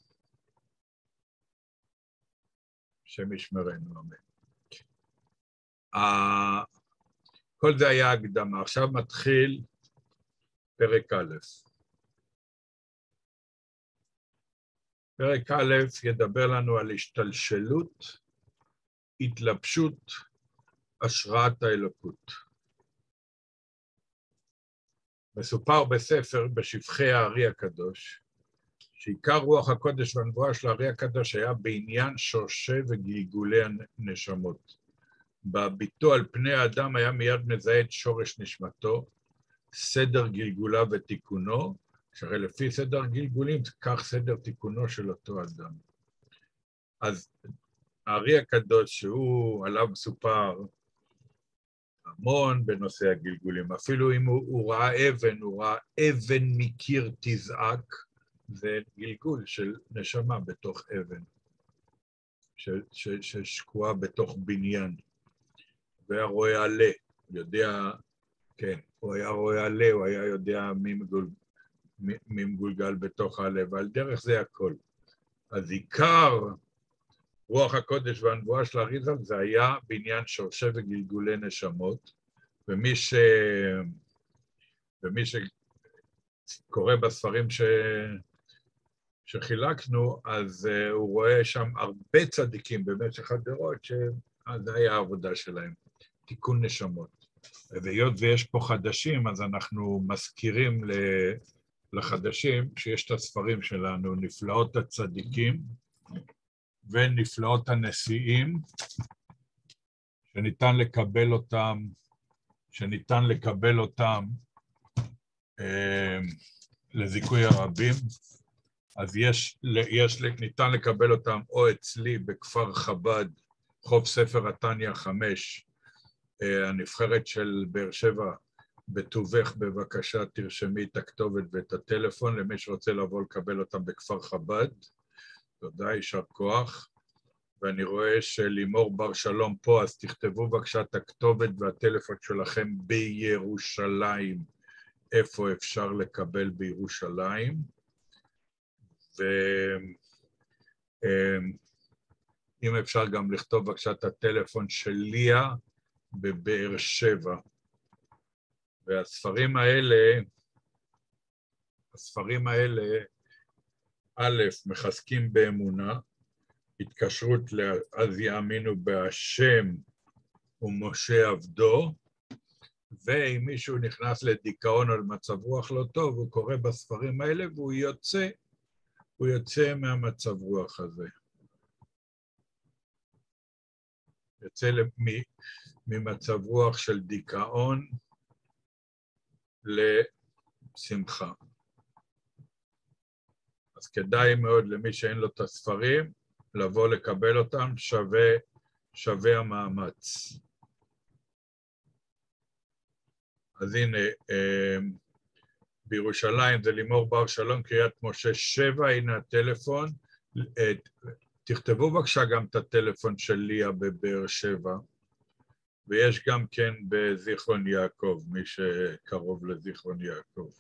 S1: השם ישמרנו, אמן. כל זה היה הקדמה. עכשיו מתחיל פרק א'. פרק א' ידבר לנו על השתלשלות, התלבשות, השראת האלוקות. מסופר בספר בשפחי הארי הקדוש, שעיקר רוח הקודש והנבואה של הארי הקדוש היה בעניין שורשי וגלגולי הנשמות. בביטו על פני האדם היה מיד מזהה את שורש נשמתו, סדר גלגולה ותיקונו, שהרי לפי סדר גלגולים, כך סדר תיקונו של אותו אדם. אז הארי הקדוש, שהוא עליו מסופר המון בנושא הגלגולים, אפילו אם הוא, הוא ראה אבן, הוא ראה אבן מקיר תזעק, זה גלגול של נשמה בתוך אבן, ששקועה בתוך בניין. והיה רואה עלה, יודע, כן, הוא היה רואה עלה, הוא היה יודע מי, מגול, מי, מי מגולגל בתוך העלה, ועל דרך זה הכל. אז עיקר רוח הקודש והנבואה של האריז"ל זה היה בעניין שורשי וגלגולי נשמות, ומי ש... ומי שקורא בספרים ש... שחילקנו, אז uh, הוא רואה שם הרבה צדיקים במשך הדורות, שזה היה העבודה שלהם, תיקון נשמות. והיות ויש פה חדשים, אז אנחנו מזכירים לחדשים שיש את הספרים שלנו, נפלאות הצדיקים ונפלאות הנשיאים, שניתן לקבל אותם, שניתן לקבל אותם אה, לזיכוי הרבים. אז יש, יש, ניתן לקבל אותם או אצלי בכפר חב"ד, חוף ספר התניא חמש, הנבחרת של באר שבע, בטובך בבקשה תרשמי את הכתובת ואת הטלפון למי שרוצה לבוא לקבל אותם בכפר חב"ד. תודה, יישר כוח. ואני רואה שלימור בר שלום פה, אז תכתבו בבקשה את הכתובת והטלפון שלכם בירושלים, איפה אפשר לקבל בירושלים. ואם אפשר גם לכתוב בבקשה את הטלפון של ליה בבאר שבע. והספרים האלה, הספרים האלה, א', מחזקים באמונה, התקשרות ל"אז יאמינו בהשם ומשה עבדו", ואם מישהו נכנס לדיכאון או למצב רוח לא טוב, הוא קורא בספרים האלה והוא יוצא, הוא יוצא מהמצב רוח הזה. יוצא ממצב רוח של דיכאון לשמחה. אז כדאי מאוד למי שאין לו את הספרים, לבוא לקבל אותם, שווה, שווה המאמץ. אז הנה, בירושלים זה לימור בר שלום, קריית משה שבע, הנה הטלפון. תכתבו בבקשה גם את הטלפון של ליה בבאר שבע, ויש גם כן בזיכרון יעקב, מי שקרוב לזיכרון יעקב.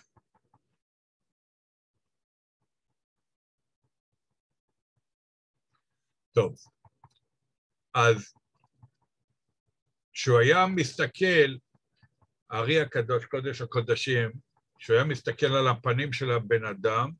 S1: טוב, אז כשהוא היה מסתכל, הארי הקדוש, קודש הקודשים, כשהוא היה מסתכל על הפנים של הבן אדם,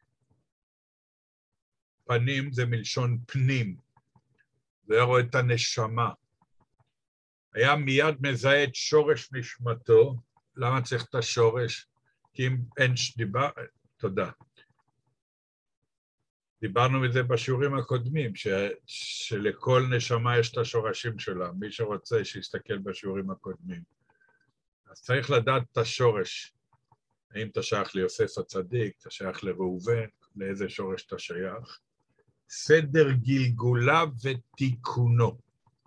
S1: פנים זה מלשון פנים, והיה רואה את הנשמה. היה מיד מזהה את שורש נשמתו. למה צריך את השורש? כי אם אין שדיבה, תודה. דיברנו מזה בשיעורים הקודמים, ש... שלכל נשמה יש את השורשים שלה. מי שרוצה שיסתכל בשיעורים הקודמים. אז צריך לדעת את השורש. האם אתה שייך ליוסף הצדיק, אתה שייך לראובן, לאיזה שורש אתה שייך. סדר גלגולה ותיקונו.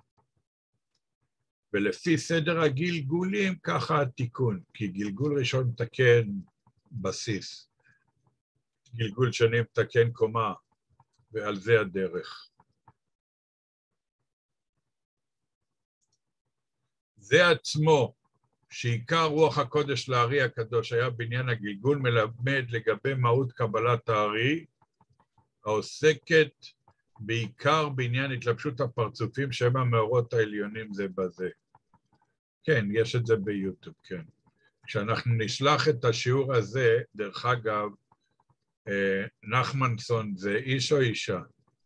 S1: ולפי סדר הגלגולים, ככה התיקון. כי גלגול ראשון מתקן בסיס. גלגול שני מתקן קומה, ועל זה הדרך. זה עצמו, שעיקר רוח הקודש לארי הקדוש היה בעניין הגלגול, מלמד לגבי מהות קבלת הארי, העוסקת בעיקר בעניין התלבשות הפרצופים שהם המאורות העליונים זה בזה. כן, יש את זה ביוטיוב, כן. כשאנחנו נשלח את השיעור הזה, דרך אגב, נחמנסון זה איש או אישה?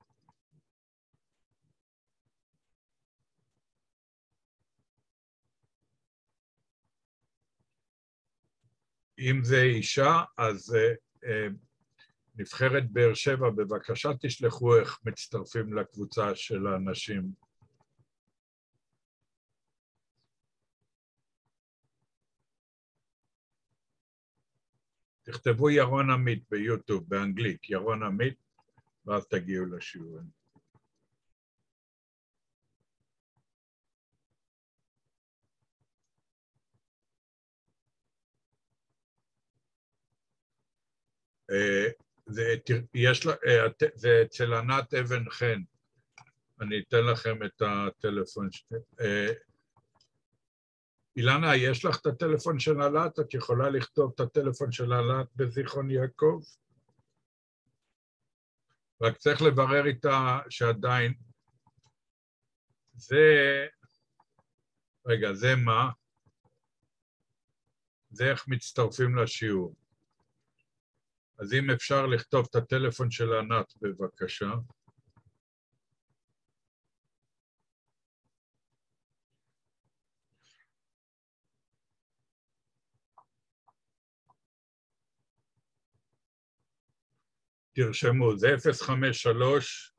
S1: אם זה אישה, אז נבחרת באר שבע, בבקשה תשלחו איך מצטרפים לקבוצה של האנשים. תכתבו ירון עמית ביוטיוב, באנגלית, ירון עמית, ואז תגיעו לשיעורים. זה, יש, זה אצל ענת אבן חן. אני אתן לכם את הטלפון. אילנה, יש לך את הטלפון של עלת? את יכולה לכתוב את הטלפון של עלת בזיכרון יעקב? רק צריך לברר איתה שעדיין... זה... רגע, זה מה? זה איך מצטרפים לשיעור. אז אם אפשר לכתוב את הטלפון של ענת, בבקשה. תרשמו, זה אפס חמש שלוש,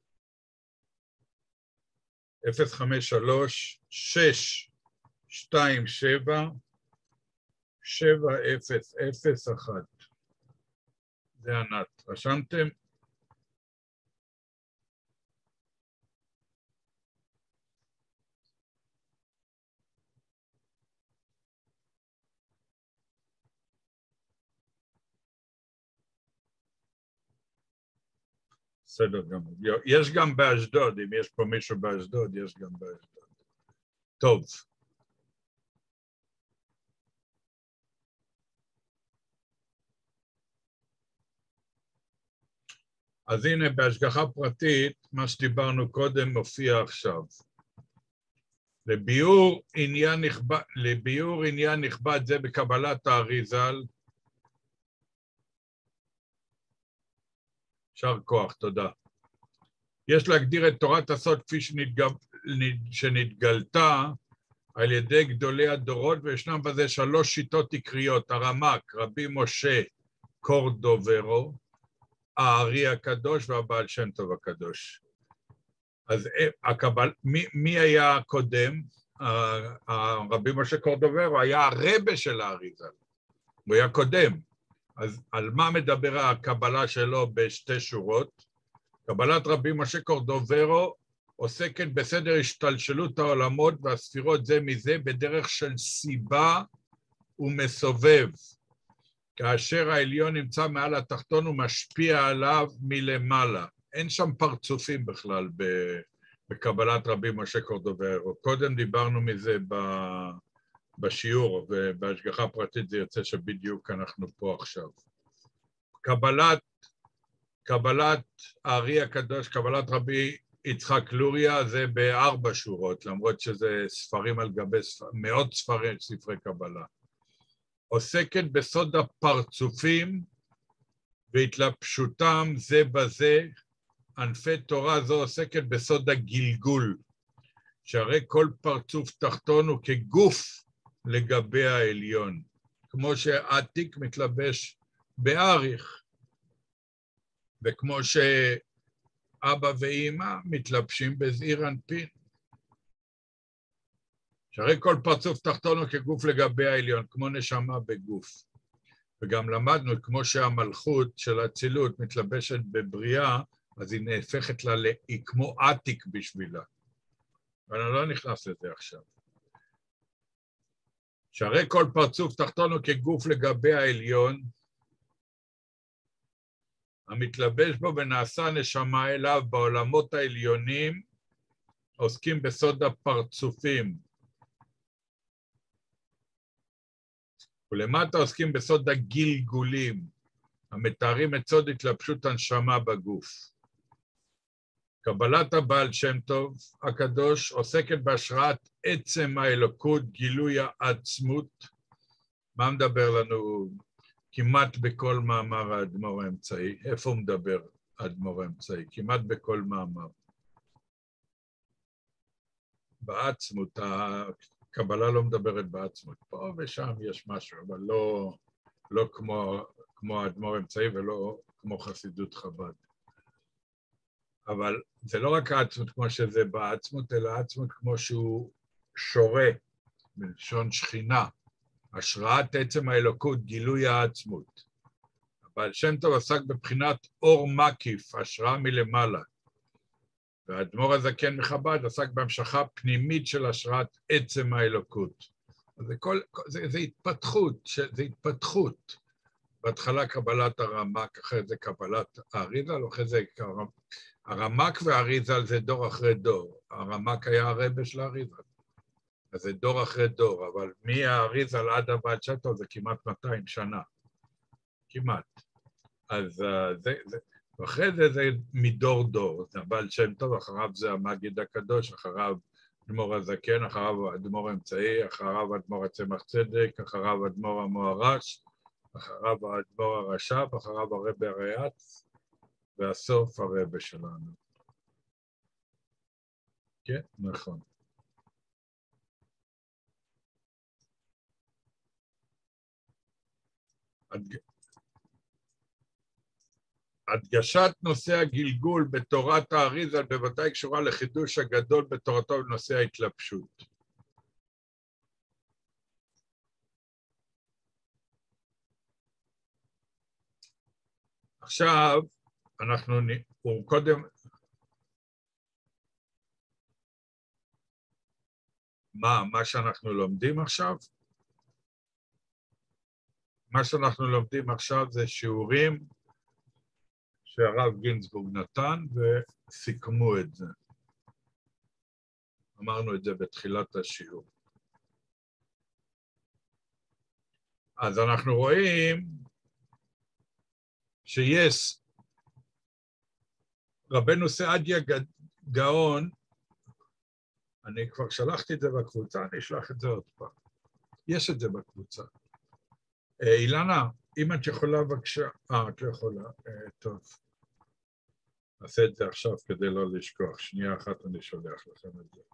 S1: אפס חמש שלוש, שש שתיים שבע, שבע אפס אפס אחת. זה ענת. רשמתם? בסדר גמור. יש גם באשדוד, אם יש פה מישהו באשדוד, יש גם באשדוד. טוב. אז הנה, בהשגחה פרטית, מה שדיברנו קודם מופיע עכשיו. לביאור עניין נכבד, לביאור עניין נכבד זה בקבלת האריז"ל. שר כוח, תודה. יש להגדיר את תורת הסוד כפי שנתגל, שנתגלתה על ידי גדולי הדורות, וישנם בזה שלוש שיטות עיקריות, הרמ"ק, רבי משה קורדוברו, הארי הקדוש והבעל שם טוב הקדוש. אז הקבל, מי, מי היה קודם? רבי משה קורדוברו היה הרבה של האריז"ל, הוא היה קודם. אז על מה מדבר הקבלה שלו בשתי שורות? קבלת רבי משה קורדוברו עוסקת בסדר השתלשלות העולמות והספירות זה מזה בדרך של סיבה ומסובב. כאשר העליון נמצא מעל התחתון הוא משפיע עליו מלמעלה. אין שם פרצופים בכלל בקבלת רבי משה קורדוברו. קודם דיברנו מזה בשיעור, ובהשגחה פרטית זה יוצא שבדיוק אנחנו פה עכשיו. קבלת, קבלת הארי הקדוש, קבלת רבי יצחק לוריה, זה בארבע שורות, למרות שזה ספרים על גבי ספרים, מאות ספרים, ספרי קבלה. עוסקת בסוד הפרצופים והתלבשותם זה בזה, ענפי תורה זו עוסקת בסוד הגלגול, שהרי כל פרצוף תחתון הוא כגוף לגבי העליון, כמו שעתיק מתלבש באריך, וכמו שאבא ואמא מתלבשים בזעיר אנפין. שהרי כל פרצוף תחתון הוא כגוף לגבי העליון, כמו נשמה בגוף. וגם למדנו, כמו שהמלכות של האצילות מתלבשת בבריאה, אז היא נהפכת לה, היא כמו עתיק בשבילה. אבל אני לא נכנס לזה עכשיו. שהרי כל פרצוף תחתון הוא כגוף לגבי העליון, המתלבש בו ונעשה נשמה אליו בעולמות העליונים, עוסקים בסוד הפרצופים. ולמטה עוסקים בסוד הגלגולים, המתארים את סוד התלבשות הנשמה בגוף. קבלת הבעל שם טוב הקדוש עוסקת בהשראת עצם האלוקות, גילוי העצמות. מה מדבר לנו כמעט בכל מאמר האדמו"ר האמצעי? איפה הוא מדבר האדמו"ר האמצעי? כמעט בכל מאמר. בעצמות, הקבלה לא מדברת בעצמות. פה ושם יש משהו, אבל לא, לא כמו, כמו האדמו"ר האמצעי ולא כמו חסידות חב"ד. אבל זה לא רק העצמות כמו שזה בעצמות, אלא העצמות כמו שהוא שורה, בלשון שכינה, השראת עצם האלוקות, גילוי העצמות. אבל שם טוב עסק בבחינת אור מקיף, השראה מלמעלה. והאדמו"ר הזקן מחב"ד עסק בהמשכה פנימית של השראת עצם האלוקות. זה, כל, זה, זה התפתחות, זה התפתחות. בהתחלה קבלת הרמ"ק, אחרי זה קבלת האריז"ל, אחרי זה הרמ"ק והאריז"ל זה דור אחרי דור. הרמ"ק היה הרבה של האריז"ל. אז זה דור אחרי דור, אבל מהאריז"ל עד הבעל שם טוב זה כמעט מאתיים שנה. כמעט. אז זה, זה, ואחרי זה זה מדור דור. הבעל שם טוב, אחריו זה המגיד הקדוש, אחריו אדמו"ר הזקן, אחריו אדמו"ר האמצעי, אחריו אדמו"ר הצמח צדק, אחריו אדמו"ר המוהר"ש, אחריו האדמו"ר הרש"ב, אחריו הרבי הרי"ץ, והסוף הרבי שלנו. כן, נכון. הדג... הדגשת נושא הגלגול בתורת האריז"ל בוודאי קשורה לחידוש הגדול בתורתו בנושא ההתלבשות. עכשיו, אנחנו, הוא קודם, מה, מה שאנחנו לומדים עכשיו? מה שאנחנו לומדים עכשיו זה שיעורים שהרב גינזבורג נתן וסיכמו את זה. אמרנו את זה בתחילת השיעור. אז אנחנו רואים שיש רבנו סעדיה גאון, אני כבר שלחתי את זה בקבוצה, אני אשלח את זה עוד פעם. יש את זה בקבוצה. אילנה, אם את יכולה בבקשה, אה, את לא יכולה, אה, טוב. נעשה את זה עכשיו כדי לא לשכוח. שנייה אחת אני שולח לכם את זה.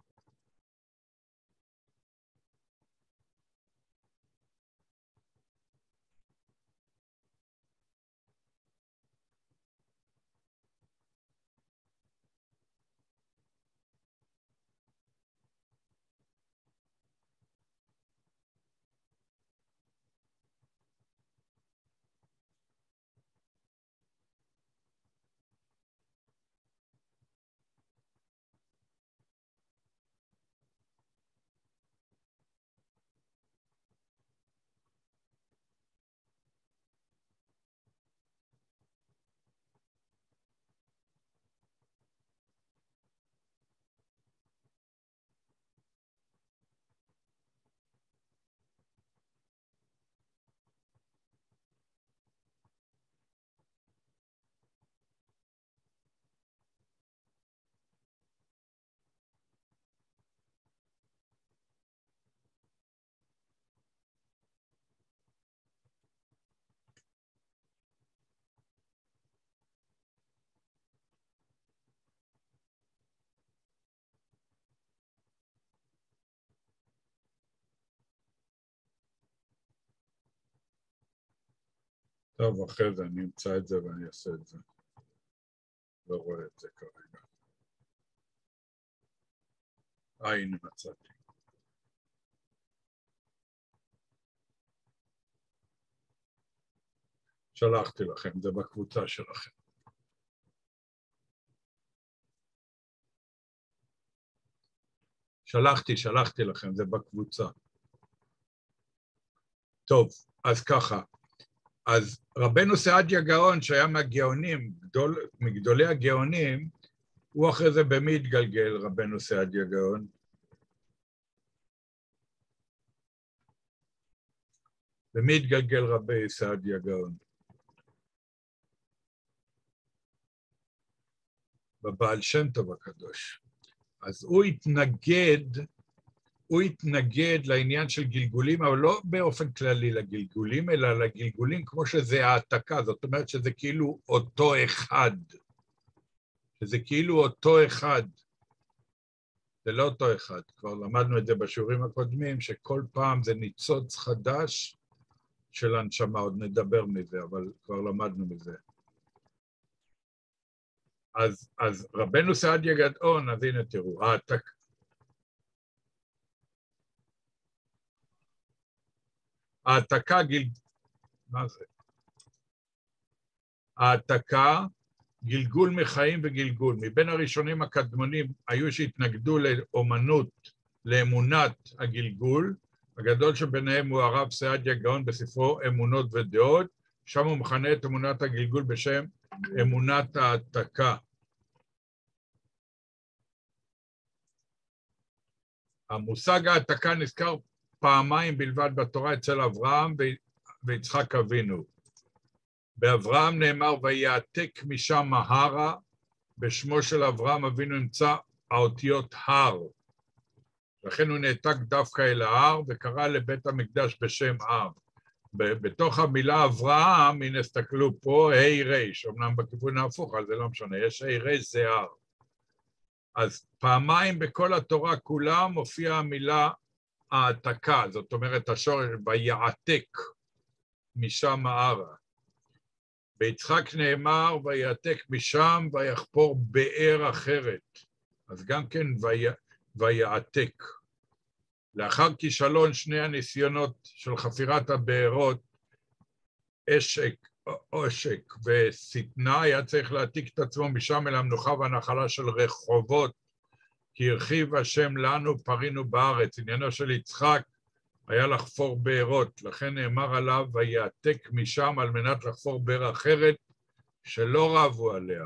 S1: טוב, אחרי זה אני אמצא את זה ואני אעשה את זה. לא רואה את זה כרגע. אה, הנה מצאתי. שלחתי לכם, זה בקבוצה שלכם. שלחתי, שלחתי לכם, זה בקבוצה. טוב, אז ככה. אז רבנו סעדיה גאון, שהיה מהגאונים, גדול, מגדולי הגאונים, הוא אחרי זה במי התגלגל, רבנו סעדיה גאון? במי התגלגל רבי סעדיה גאון? בבעל שם טוב הקדוש. אז הוא התנגד, הוא התנגד לעניין של גלגולים, אבל לא באופן כללי לגלגולים, אלא לגלגולים כמו שזה העתקה, זאת אומרת שזה כאילו אותו אחד. שזה כאילו אותו אחד. זה לא אותו אחד. כבר למדנו את זה בשיעורים הקודמים, שכל פעם זה ניצוץ חדש של הנשמה, עוד נדבר מזה, אבל כבר למדנו מזה. אז, אז רבנו סעדיה גאון, אז הנה תראו, העתק... העתקה גיל... מה זה? העתקה, גלגול מחיים וגלגול. מבין הראשונים הקדמונים היו שהתנגדו לאומנות, לאמונת הגלגול, הגדול שביניהם הוא הרב סעדיה גאון בספרו אמונות ודעות, שם הוא מכנה את אמונת הגלגול בשם אמונת העתקה. המושג העתקה נזכר פעמיים בלבד בתורה אצל אברהם ויצחק אבינו. באברהם נאמר ויעתק משם ההרה, בשמו של אברהם אבינו נמצא האותיות הר. לכן הוא נעתק דווקא אל ההר וקרא לבית המקדש בשם הר. בתוך המילה אברהם, הנה הסתכלו פה, ה' ריש, אמנם בכיוון ההפוך, אבל זה לא משנה, יש ה' ריש זה הר. אז פעמיים בכל התורה כולה מופיעה המילה העתקה, זאת אומרת השורש ויעתק משם ההרה. ביצחק נאמר ויעתק משם ויחפור באר אחרת, אז גם כן ויעתק. לאחר כישלון שני הניסיונות של חפירת הבארות, אשק, אושק וסטנה, היה צריך להעתיק את עצמו משם אל המנוחה והנחלה של רחובות, כי הרחיב השם לנו פרינו בארץ. עניינו של יצחק היה לחפור בארות, לכן נאמר עליו ויעתק משם על מנת לחפור באר אחרת שלא רבו עליה.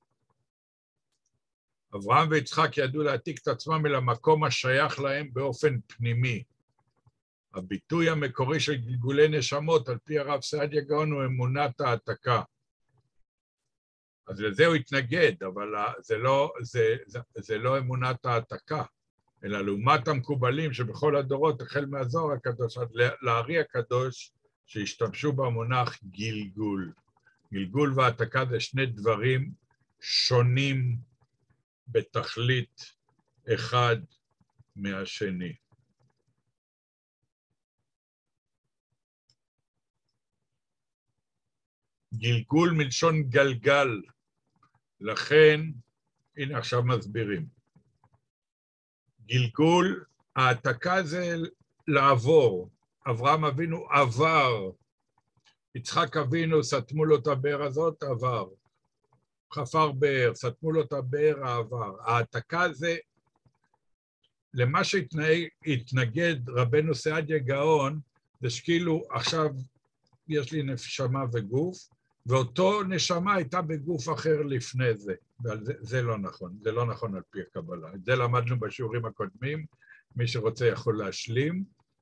S1: אברהם ויצחק ידעו להעתיק את עצמם אל המקום השייך להם באופן פנימי. הביטוי המקורי של גלגולי נשמות על פי הרב סעדיה גאון הוא אמונת העתקה. אז לזה הוא התנגד, אבל זה לא, זה, זה, זה לא אמונת העתקה, אלא לעומת המקובלים שבכל הדורות, החל מהזוהר הקדוש עד לארי הקדוש, שהשתמשו במונח גלגול. גלגול והעתקה זה שני דברים שונים בתכלית אחד מהשני. גלגול מלשון גלגל, לכן, הנה עכשיו מסבירים. גלגול, העתקה זה לעבור, אברהם אבינו עבר, יצחק אבינו סתמו לו את הבאר הזאת, עבר. חפר באר, סתמו לו את הבאר, העבר. העתקה זה, למה שהתנגד רבנו סעדיה גאון, זה שכאילו עכשיו יש לי נשמה וגוף, ואותו נשמה הייתה בגוף אחר לפני זה. זה, זה לא נכון, זה לא נכון על פי הקבלה. את זה למדנו בשיעורים הקודמים, מי שרוצה יכול להשלים.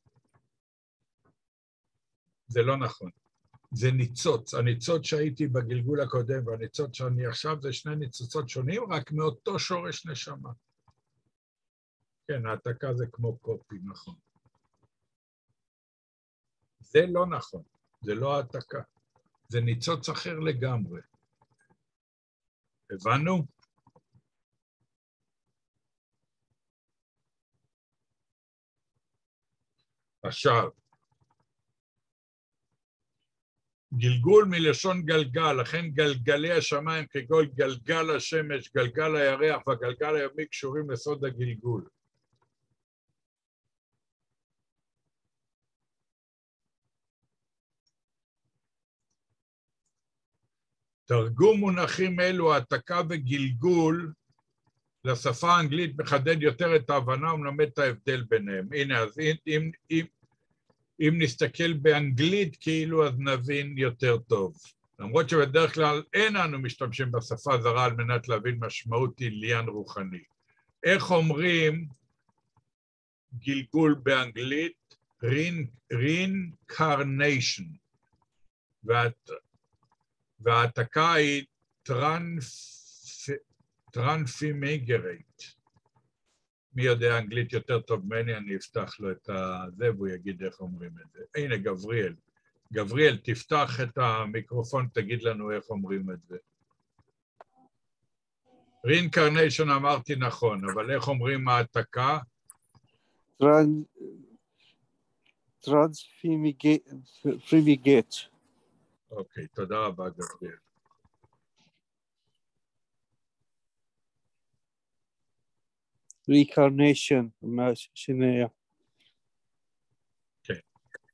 S1: זה לא נכון. זה ניצוץ. הניצוץ שהייתי בגלגול הקודם והניצוץ שאני עכשיו זה שני ניצוצות שונים, רק מאותו שורש נשמה. כן, העתקה זה כמו קופי, נכון. זה לא נכון, זה לא העתקה. זה ניצוץ אחר לגמרי. הבנו? עכשיו, גלגול מלשון גלגל, לכן גלגלי השמיים כגול גלגל השמש, גלגל הירח והגלגל הימי קשורים לסוד הגלגול. תרגום מונחים אלו, העתקה וגלגול, לשפה האנגלית מחדד יותר את ההבנה ומלמד את ההבדל ביניהם. הנה, אז אם, אם, אם נסתכל באנגלית כאילו, אז נבין יותר טוב. למרות שבדרך כלל אין אנו משתמשים בשפה זרה על מנת להבין משמעות עניין רוחני. איך אומרים גלגול באנגלית? reincarnation. ואת... והעתקה היא טרנס, טרנספימיגרייט. מי יודע אנגלית יותר טוב ממני, אני אפתח לו את זה והוא יגיד איך אומרים את זה. הנה, גבריאל. גבריאל, תפתח את המיקרופון, תגיד לנו איך אומרים את זה. רeincarnation אמרתי נכון, אבל איך אומרים העתקה?
S2: טרנספימיגייט.
S1: אוקיי, תודה רבה, גבריאל.
S2: רeincarnation, מה שנהיה.
S1: כן.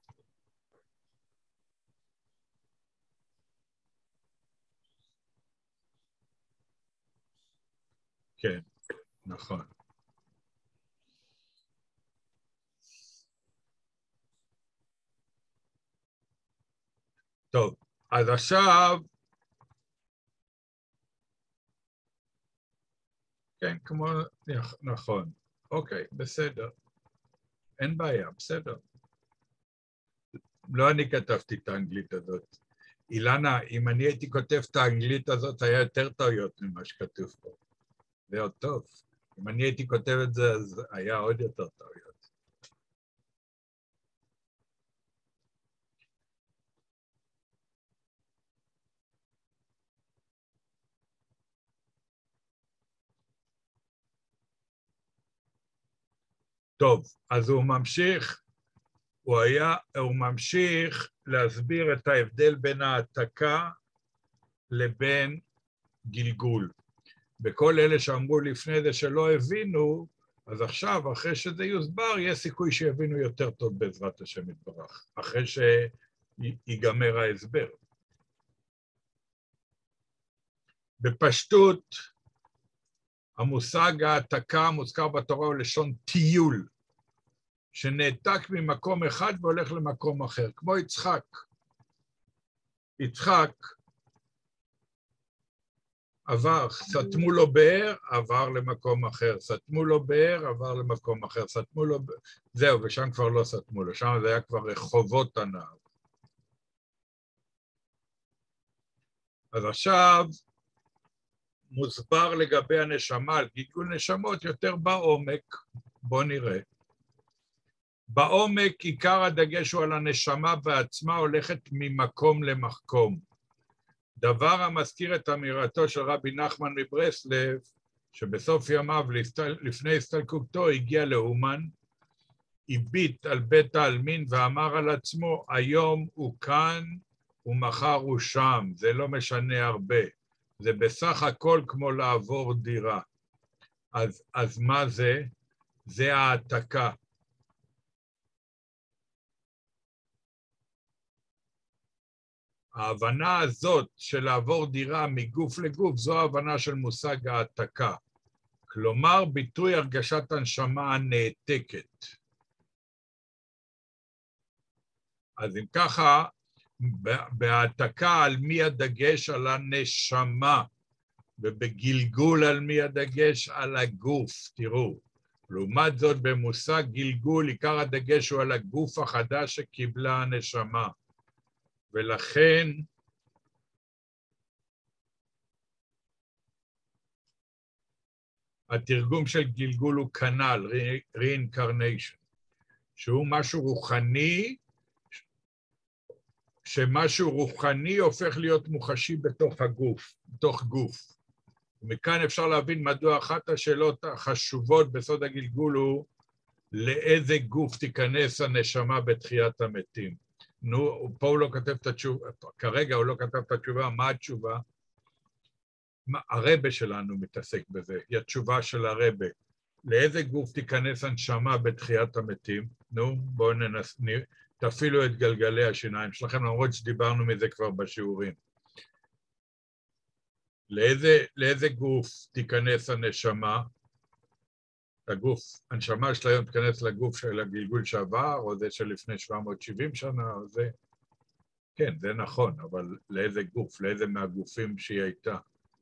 S1: כן, נכון. טוב, אז עכשיו, כן, כמו, נכון, אוקיי, בסדר. אין בעיה, בסדר. לא אני כתבתי את האנגלית הזאת. אילנה, אם אני הייתי כותב את האנגלית הזאת, היה יותר טעויות ממה שכתוב פה. זה עוד טוב. אם אני הייתי כותב את זה, אז היה עוד יותר טעויות. טוב, אז הוא ממשיך, הוא היה, הוא ממשיך להסביר את ההבדל בין העתקה לבין גלגול. וכל אלה שאמרו לפני זה שלא הבינו, אז עכשיו, אחרי שזה יוסבר, יש סיכוי שיבינו יותר טוב בעזרת השם יתברך, אחרי שיגמר ההסבר. בפשטות, המושג העתקה המוזכר בתורה הוא לשון טיול, שנעתק ממקום אחד והולך למקום אחר, כמו יצחק. יצחק עבר, סתמו לו באר, עבר למקום אחר, סתמו לו באר, עבר למקום אחר, סתמו לו באר, זהו, ושם כבר לא סתמו לו, שם זה היה כבר רחובות הנהר. אז עכשיו מוסבר לגבי הנשמה, על גלגול נשמות יותר בעומק, בואו נראה. בעומק עיקר הדגש הוא על הנשמה בעצמה הולכת ממקום למקום. דבר המזכיר את אמירתו של רבי נחמן מברסלב, שבסוף ימיו לפני הסתלקותו הגיע לאומן, הביט על בית העלמין ואמר על עצמו, היום הוא כאן ומחר הוא שם, זה לא משנה הרבה, זה בסך הכל כמו לעבור דירה. אז, אז מה זה? זה העתקה. ההבנה הזאת של לעבור דירה מגוף לגוף, זו ההבנה של מושג העתקה. כלומר, ביטוי הרגשת הנשמה הנעתקת. אז אם ככה, בהעתקה על מי הדגש? על הנשמה, ובגלגול על מי הדגש? על הגוף, תראו. לעומת זאת, במושג גלגול, עיקר הדגש הוא על הגוף החדש שקיבלה הנשמה. ולכן, התרגום של גלגול הוא כנ"ל, reincarnation, שהוא משהו רוחני, שמשהו רוחני הופך להיות מוחשי בתוך הגוף, בתוך גוף. ומכאן אפשר להבין מדוע אחת השאלות החשובות בסוד הגלגול הוא, לאיזה גוף תיכנס הנשמה בתחיית המתים. נו, פה הוא לא כתב את התשובה, כרגע הוא לא כתב את התשובה, מה התשובה? הרבה שלנו מתעסק בזה, היא התשובה של הרבה. לאיזה גוף תיכנס הנשמה בתחיית המתים? נו, בואו ננס... תפעילו את גלגלי השיניים שלכם, למרות שדיברנו מזה כבר בשיעורים. לאיזה, לאיזה גוף תיכנס הנשמה? הגוף, הנשמה של היום תיכנס לגוף של הגלגול שעבר, או זה של לפני שבע מאות שבעים שנה, או זה... כן, זה נכון, אבל לאיזה גוף, לאיזה מהגופים שהיא הייתה?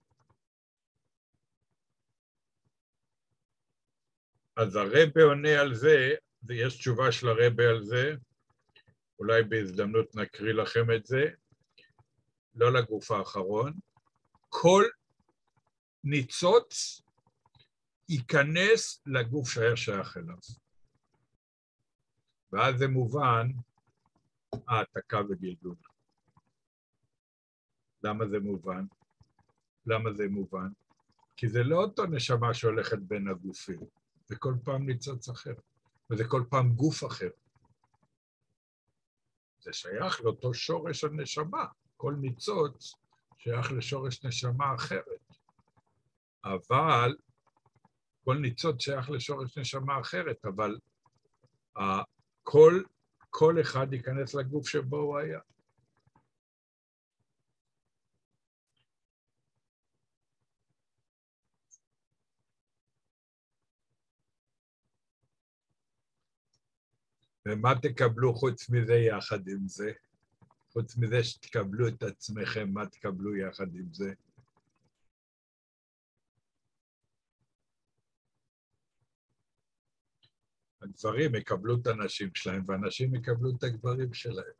S1: אז הרבי עונה על זה, יש תשובה של הרבי על זה, אולי בהזדמנות נקריא לכם את זה, לא לגוף האחרון. כל, ניצוץ ייכנס לגוף שהיה שייך אליו. ואז זה מובן, העתקה וגלגול. למה זה מובן? למה זה מובן? כי זה לא אותו נשמה שהולכת בין הגופים, זה כל פעם ניצוץ אחר, וזה כל פעם גוף אחר. זה שייך לאותו שורש הנשמה, כל ניצוץ שייך לשורש נשמה אחרת. אבל, כל ניצוץ שייך לשורש נשמה אחרת, אבל כל, כל אחד ייכנס לגוף שבו הוא היה. ומה תקבלו חוץ מזה יחד עם זה? חוץ מזה שתקבלו את עצמכם, מה תקבלו יחד עם זה? הגברים יקבלו את הנשים שלהם, והנשים יקבלו את הגברים שלהם.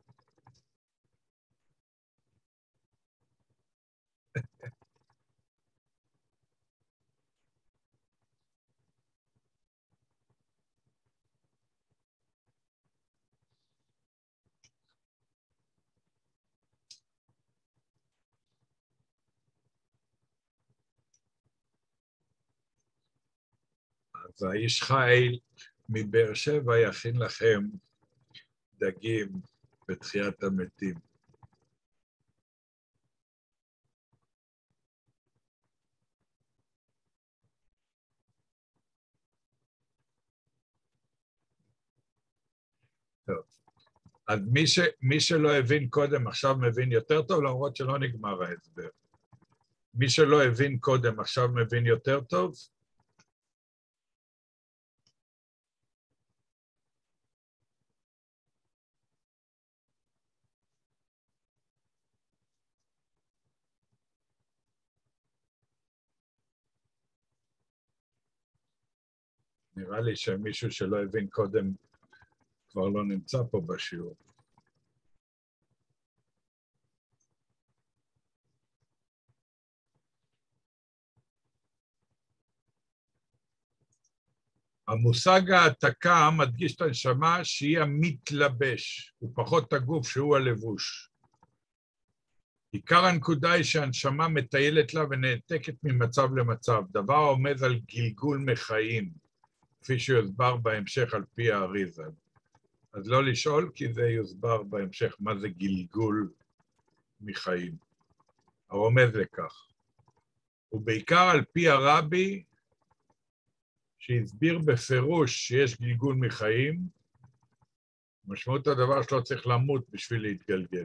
S1: אז האיש חיל מבאר שבע יכין לכם דגים בתחיית המתים. טוב. אז מי, ש, מי שלא הבין קודם עכשיו מבין יותר טוב, למרות שלא נגמר ההסבר. מי שלא הבין קודם עכשיו מבין יותר טוב? נראה לי שמישהו שלא הבין קודם כבר לא נמצא פה בשיעור. המושג העתקה מדגיש את הנשמה שהיא המתלבש, הוא פחות הגוף שהוא הלבוש. עיקר הנקודה היא שהנשמה מטיילת לה ונעתקת ממצב למצב, דבר העומד על גלגול מחיים, כפי שיוסבר בהמשך על פי האריזה. אז לא לשאול, כי זה יוסבר בהמשך מה זה גלגול מחיים. הרומז לכך. ובעיקר על פי הרבי, שהסביר בפירוש שיש גלגול מחיים, משמעות הדבר שלא צריך למות בשביל להתגלגל.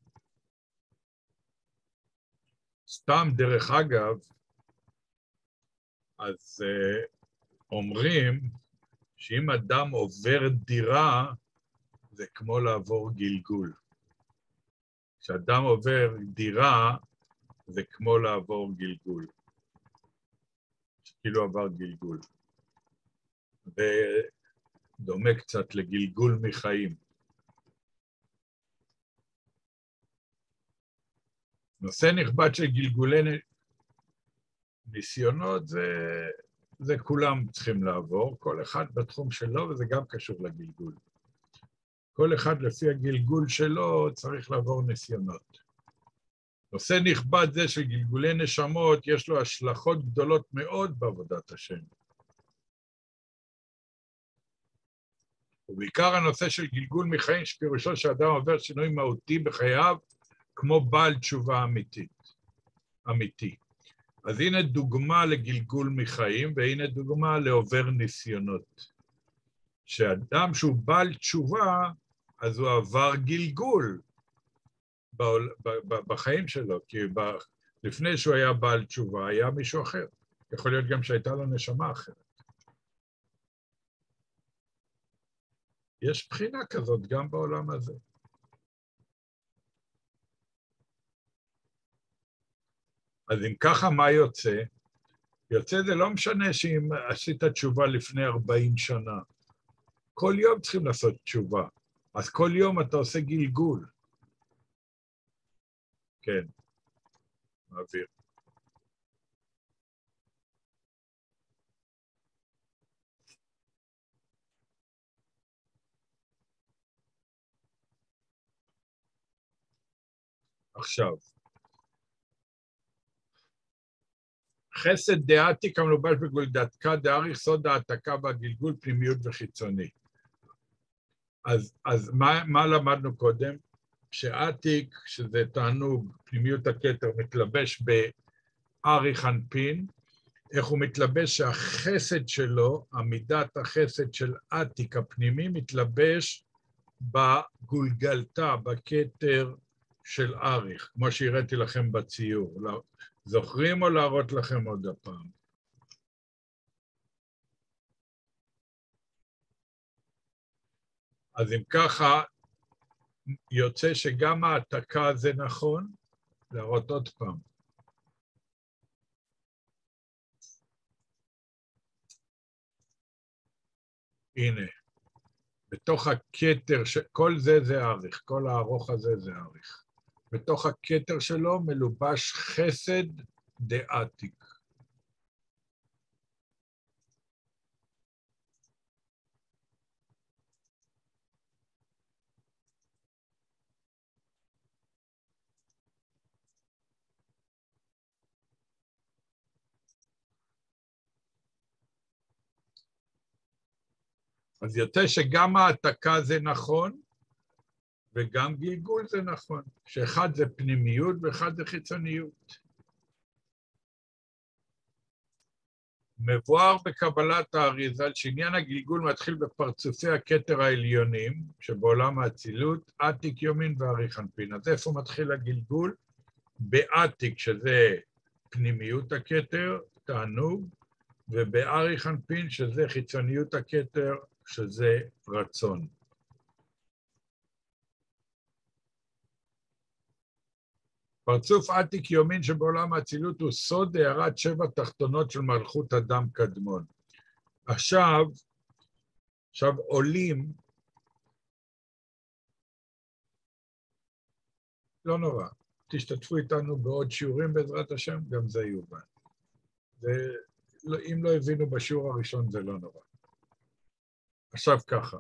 S1: סתם דרך אגב, אז uh, אומרים שאם אדם עובר דירה, זה כמו לעבור גלגול. כשאדם עובר דירה, זה כמו לעבור גלגול. כאילו עבר גלגול. ודומה קצת לגלגול מחיים. נושא נכבד של גלגולי ניסיונות זה, זה כולם צריכים לעבור, כל אחד בתחום שלו, וזה גם קשור לגלגול. כל אחד לפי הגלגול שלו צריך לעבור ניסיונות. נושא נכבד זה של גלגולי נשמות, יש לו השלכות גדולות מאוד בעבודת השם. ובעיקר הנושא של גלגול מחיים, שפירושו שאדם עובר שינוי מהותי בחייו, כמו בעל תשובה אמיתית, אמיתי. אז הנה דוגמה לגלגול מחיים, והנה דוגמה לעובר ניסיונות. שאדם שהוא בעל תשובה, אז הוא עבר גלגול בחיים שלו, כי לפני שהוא היה בעל תשובה, היה מישהו אחר. יכול להיות גם שהייתה לו נשמה אחרת. יש בחינה כזאת גם בעולם הזה. אז אם ככה, מה יוצא? יוצא זה לא משנה שאם עשית תשובה לפני ארבעים שנה. כל יום צריכים לעשות תשובה. אז כל יום אתה עושה גלגול. כן, מעביר. עכשיו, חסד דעתיק המלובש בגולדתקה דאריך סוד העתקה והגלגול פנימיות וחיצוני. אז, אז מה, מה למדנו קודם? שעתיק, שזה תענוג, פנימיות הכתר, מתלבש באריך אנפין, איך הוא מתלבש שהחסד שלו, עמידת החסד של עתיק הפנימי, מתלבש בגולגלתה, בכתר של אריך, כמו שהראיתי לכם בציור. זוכרים או להראות לכם עוד הפעם? אז אם ככה, יוצא שגם העתקה זה נכון, להראות עוד פעם. הנה, בתוך הכתר, ש... כל זה זה אריך, כל הארוך הזה זה אריך. בתוך הכתר שלו מלובש חסד דעתיק. אז יוצא שגם העתקה זה נכון, וגם גלגול זה נכון, שאחד זה פנימיות ואחד זה חיצוניות. מבואר בקבלת האריז"ל שעניין הגלגול מתחיל בפרצופי הכתר העליונים, שבעולם האצילות, עתיק יומין ואריך אנפין. אז איפה מתחיל הגלגול? בעתיק, שזה פנימיות הכתר, תענוג, ובאריך אנפין, שזה חיצוניות הכתר, שזה רצון. פרצוף עתיק יומין שבעולם האצילות הוא סוד הערת שבע תחתונות של מלכות אדם קדמון. עכשיו, עכשיו עולים, לא נורא, תשתתפו איתנו בעוד שיעורים בעזרת השם, גם זה יובן. ואם לא הבינו בשיעור הראשון זה לא נורא. עכשיו ככה.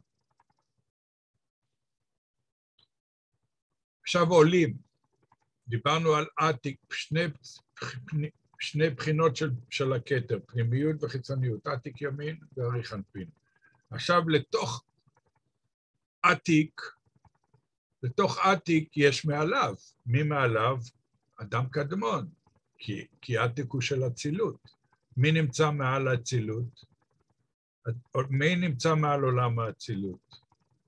S1: עכשיו עולים. דיברנו על עתיק, שני, שני בחינות של, של הכתר, פנימיות וחיצוניות, עתיק ימין ואריך אנפין. עכשיו לתוך עתיק, לתוך עתיק יש מעליו. מי מעליו? אדם קדמון, כי, כי עתיק הוא של אצילות. מי נמצא מעל האצילות? מי נמצא מעל עולם האצילות?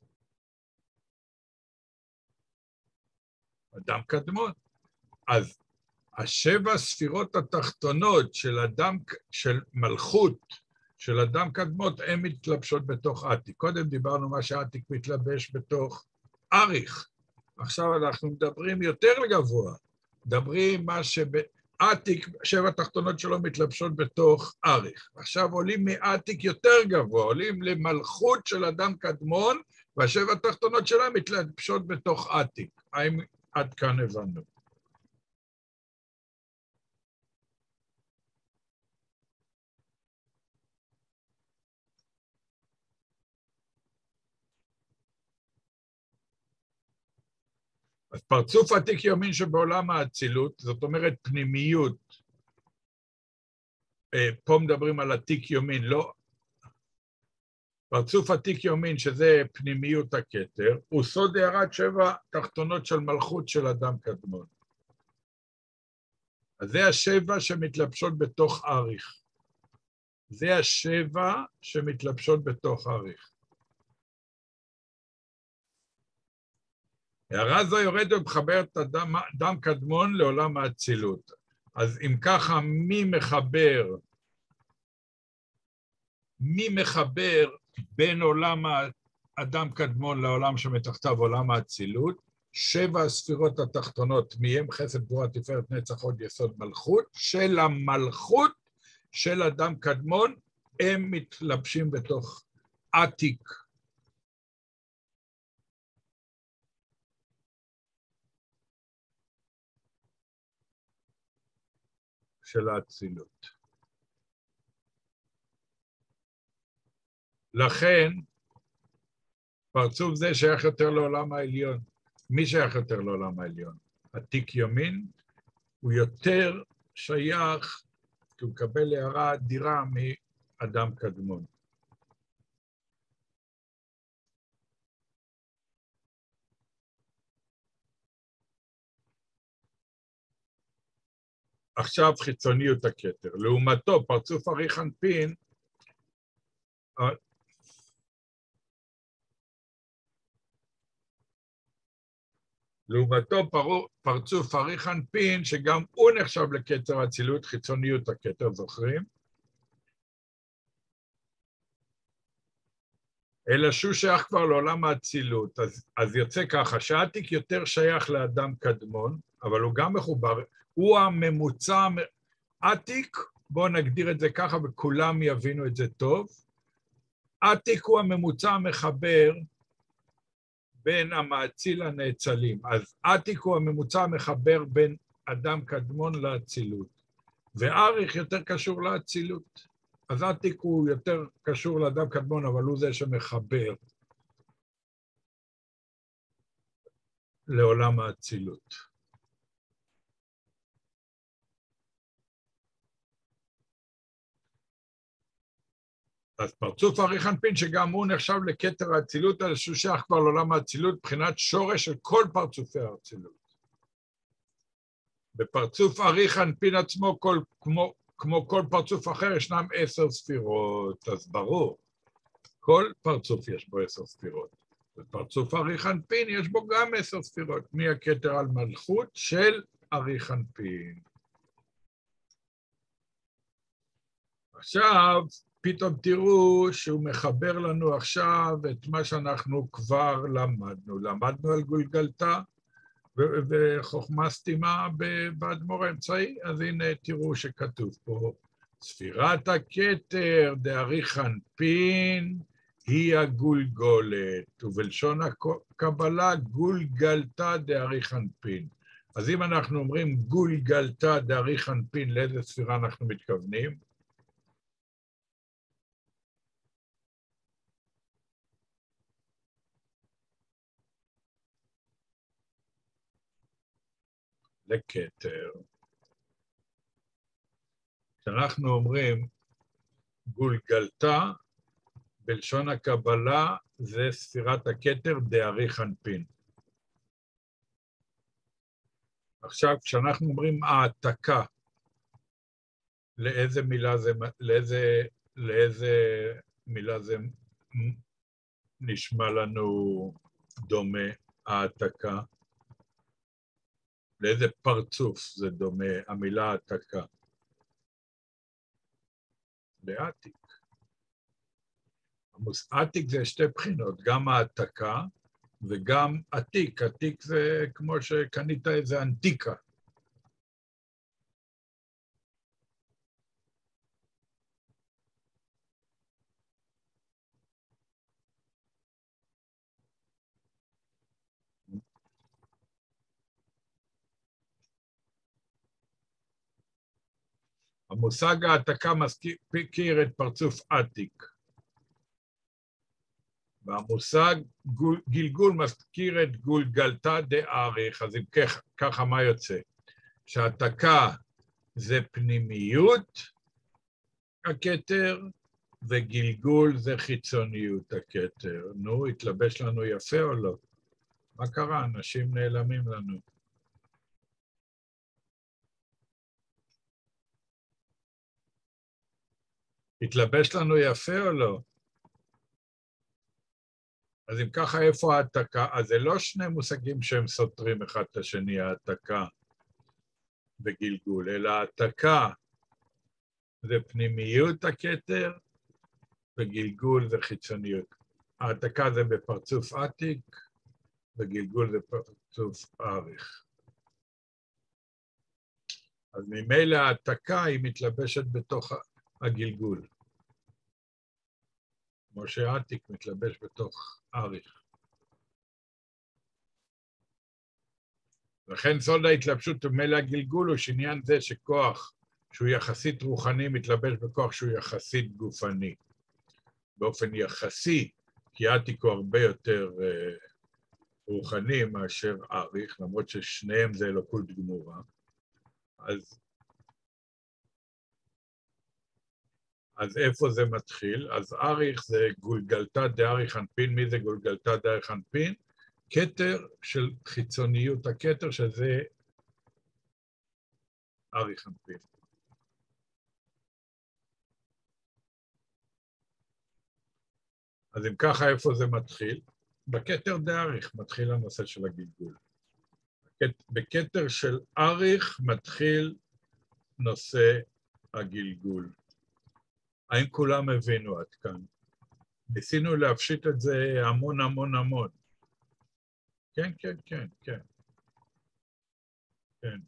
S1: אדם קדמון. אז השבע ספירות התחתונות של אדם, של מלכות, של אדם קדמות, הן מתלבשות בתוך עתיק. קודם דיברנו מה שעתיק מתלבש בתוך אריך. עכשיו אנחנו מדברים יותר גבוה. מדברים מה שבעתיק, שבע תחתונות שלו מתלבשות בתוך אריך. עכשיו עולים מעתיק יותר גבוה, עולים למלכות של אדם קדמון, והשבע תחתונות שלה מתלבשות בתוך עתיק. האם עד כאן הבנו? אז פרצוף עתיק יומין שבעולם האצילות, זאת אומרת פנימיות, פה מדברים על עתיק יומין, לא, פרצוף עתיק יומין שזה פנימיות הכתר, הוא סוד הערת שבע תחתונות של מלכות של אדם קדמון. אז זה השבע שמתלבשות בתוך אריך. זה השבע שמתלבשות בתוך אריך. הערה זו יורדת ומחברת אדם, אדם קדמון לעולם האצילות. אז אם ככה, מי מחבר, מי מחבר בין עולם האדם קדמון לעולם שמתחתיו עולם האצילות? שבע הספירות התחתונות, מהם חסד גבורה תפארת נצח הוד יסוד מלכות, של המלכות של אדם קדמון, הם מתלבשים בתוך עתיק. של האצילות. לכן, פרצוף זה שייך יותר לעולם העליון. מי שייך יותר לעולם העליון? עתיק ימין, הוא יותר שייך, כי הוא מקבל הערה אדירה מאדם קדמון. עכשיו חיצוניות הכתר. לעומתו, פרצוף ארי חנפין, לעומתו פרצוף ארי חנפין, שגם הוא נחשב לכתר האצילות, חיצוניות הכתר, זוכרים? אלא שהוא שייך כבר לעולם האצילות, אז, אז יוצא ככה, שעתיק יותר שייך לאדם קדמון, אבל הוא גם מחובר, הוא הממוצע, עתיק, בואו נגדיר את זה ככה וכולם יבינו את זה טוב, עתיק הוא הממוצע המחבר בין המאציל לנאצלים, אז עתיק הוא הממוצע המחבר בין אדם קדמון לאצילות, ואריך יותר קשור לאצילות, אז עתיק הוא יותר קשור לאדם קדמון, אבל הוא זה שמחבר לעולם האצילות. אז פרצוף ארי חנפין, שגם הוא נחשב לכתר האצילות, על שהוא שייך כבר לעולם האצילות, מבחינת שורש של כל פרצופי האצילות. בפרצוף ארי חנפין עצמו, כל, כמו, כמו כל פרצוף אחר, ישנם עשר ספירות, אז ברור, כל פרצוף יש בו עשר ספירות. בפרצוף ארי חנפין יש בו גם עשר ספירות, מהכתר על מלכות של ארי חנפין. עכשיו, פתאום תראו שהוא מחבר לנו עכשיו את מה שאנחנו כבר למדנו. למדנו על גולגלתא וחוכמה סתימה באדמו"ר האמצעי, אז הנה תראו שכתוב פה, ספירת הכתר דארי חנפין היא הגולגולת, ובלשון הקבלה גולגלתא דארי חנפין. אז אם אנחנו אומרים גולגלתא דארי חנפין, לאיזה ספירה אנחנו מתכוונים? לכתר. כשאנחנו אומרים גולגלתא, בלשון הקבלה זה ספירת הכתר דארי חנפין. עכשיו, כשאנחנו אומרים העתקה, לאיזה מילה זה, לאיזה, לאיזה מילה זה נשמע לנו דומה, העתקה? לאיזה פרצוף זה דומה, המילה העתקה? לעתיק. עתיק זה שתי בחינות, גם העתקה וגם עתיק. עתיק זה כמו שקנית איזה אנטיקה. המושג העתקה מזכיר את פרצוף עתיק. והמושג גול, גלגול מזכיר את גולגלתא דאריך. אז אם כך, ככה מה יוצא? שהעתקה זה פנימיות הכתר, וגלגול זה חיצוניות הכתר. נו, התלבש לנו יפה או לא? מה קרה? אנשים נעלמים לנו. התלבש לנו יפה או לא? אז אם ככה, איפה העתקה? אז זה לא שני מושגים שהם סותרים אחד את השני, העתקה וגלגול, אלא העתקה זה פנימיות הכתר, וגלגול זה חיצוניות. העתקה זה בפרצוף עתיק, וגלגול זה פרצוף אריך. אז ממילא העתקה היא מתלבשת בתוך הגלגול. כמו שעתיק מתלבש בתוך אריך. לכן סוד ההתלבשות ומילא הגלגול הוא שעניין זה שכוח שהוא יחסית רוחני מתלבש בכוח שהוא יחסית גופני. באופן יחסי, כי עתיק הוא הרבה יותר, רוחני מאשר אריך, למרות ששניהם זה אלוקות גמורה. אז, אז איפה זה מתחיל? אז אריך זה גולגלתא דאריך אנפין. מי זה גולגלתא דאריך אנפין? כתר של חיצוניות הכתר, שזה אריך אנפין. אז אם ככה, איפה זה מתחיל? בכתר דאריך מתחיל הנושא של הגלגול. בכתר של אריך מתחיל נושא הגלגול. האם כולם הבינו עד כאן? ניסינו להפשיט את זה המון המון המון. כן, כן, כן, כן. כן.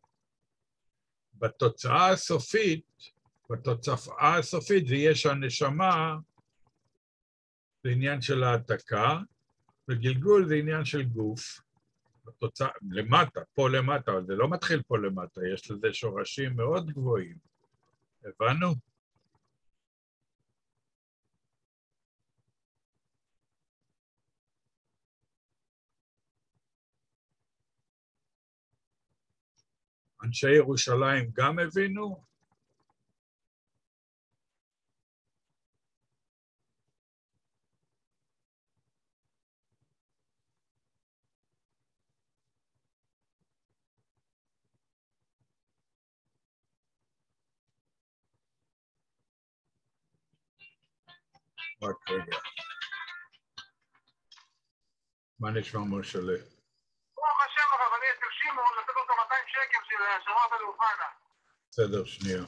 S1: בתוצאה הסופית, בתוצאה הסופית זה יהיה שהנשמה זה עניין של העתקה, וגלגול זה עניין של גוף. בתוצאה, למטה, פה למטה, אבל זה לא מתחיל פה למטה, יש לזה שורשים מאוד גבוהים. הבנו? אנשי ירושלים גם הבינו? רק רגע. מה נשמע מושלה?
S3: ברוך השם, אבל אני אצל שמעון, לתת לו את מאתיים שקל של שמעת לאוחנה.
S1: בסדר, שנייה.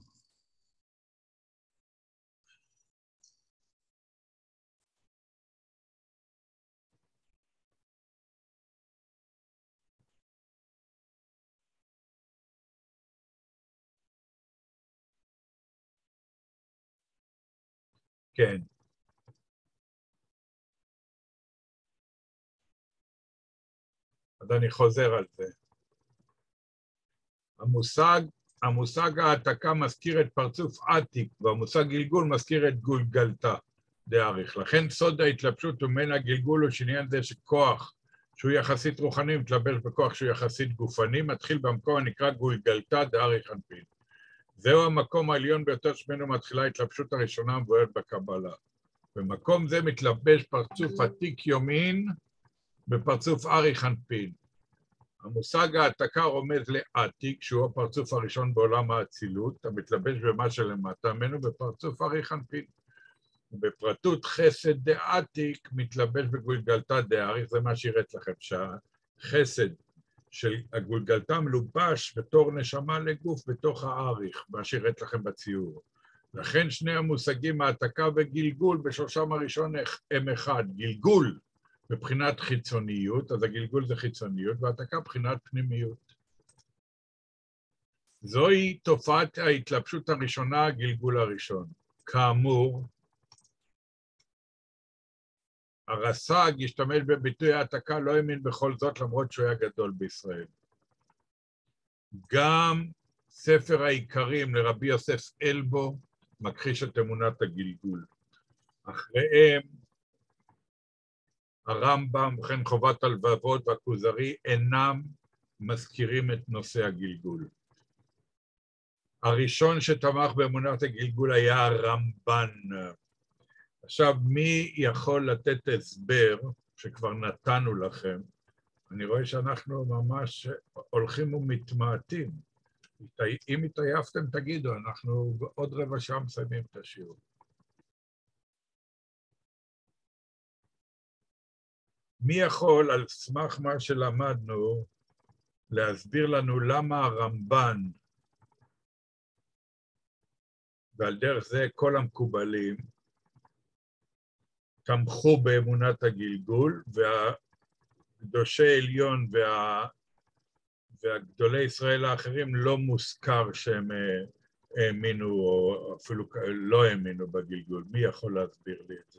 S1: כן. אז אני חוזר על זה. המושג, המושג העתקה מזכיר את פרצוף עתיק, והמושג גלגול מזכיר את גולגלתא דאריך. לכן סוד ההתלבשות ומן הגלגול הוא שעניין זה שכוח שהוא יחסית רוחני מתלבש בכוח שהוא יחסית גופני, מתחיל במקום הנקרא גולגלתא דאריך אנפין. זהו המקום העליון ביותר שמנו מתחילה ההתלבשות הראשונה המבוארת בקבלה. במקום זה מתלבש פרצוף עתיק יומין בפרצוף אריך אנפין. המושג העתקה רומז לעתיק, שהוא הפרצוף הראשון בעולם האצילות, המתלבש במה שלמטה ממנו בפרצוף אריך אנפין. בפרטות חסד דעתיק מתלבש בגולגלתא דאריך, זה מה שהראית לכם, שהחסד של הגולגלתא מלובש בתור נשמה לגוף בתוך האריך, מה שהראית לכם בציור. לכן שני המושגים העתקה וגלגול בשורשם הראשון הם אחד, גלגול מבחינת חיצוניות, אז הגלגול זה חיצוניות, והעתקה מבחינת פנימיות. זוהי תופעת ההתלבשות הראשונה, הגלגול הראשון. כאמור, הרס"ג השתמש בביטוי העתקה, לא האמין בכל זאת, למרות שהוא היה גדול בישראל. גם ספר העיקרים לרבי יוסף אלבו מכחיש את אמונת הגלגול. אחריהם, הרמב"ם, וכן חובת הלבבות והכוזרי, אינם מזכירים את נושא הגלגול. הראשון שתמך באמונת הגלגול היה הרמב"ן. עכשיו, מי יכול לתת הסבר, שכבר נתנו לכם? אני רואה שאנחנו ממש הולכים ומתמעטים. אם התעייפתם, תגידו, אנחנו עוד רבע שעה מסיימים את השיעור. מי יכול, על סמך מה שלמדנו, להסביר לנו למה הרמב"ן, ועל דרך זה כל המקובלים, תמכו באמונת הגלגול, והקדושי עליון וה... והגדולי ישראל האחרים לא מוזכר שהם האמינו, או אפילו לא האמינו בגלגול. מי יכול להסביר לי את זה?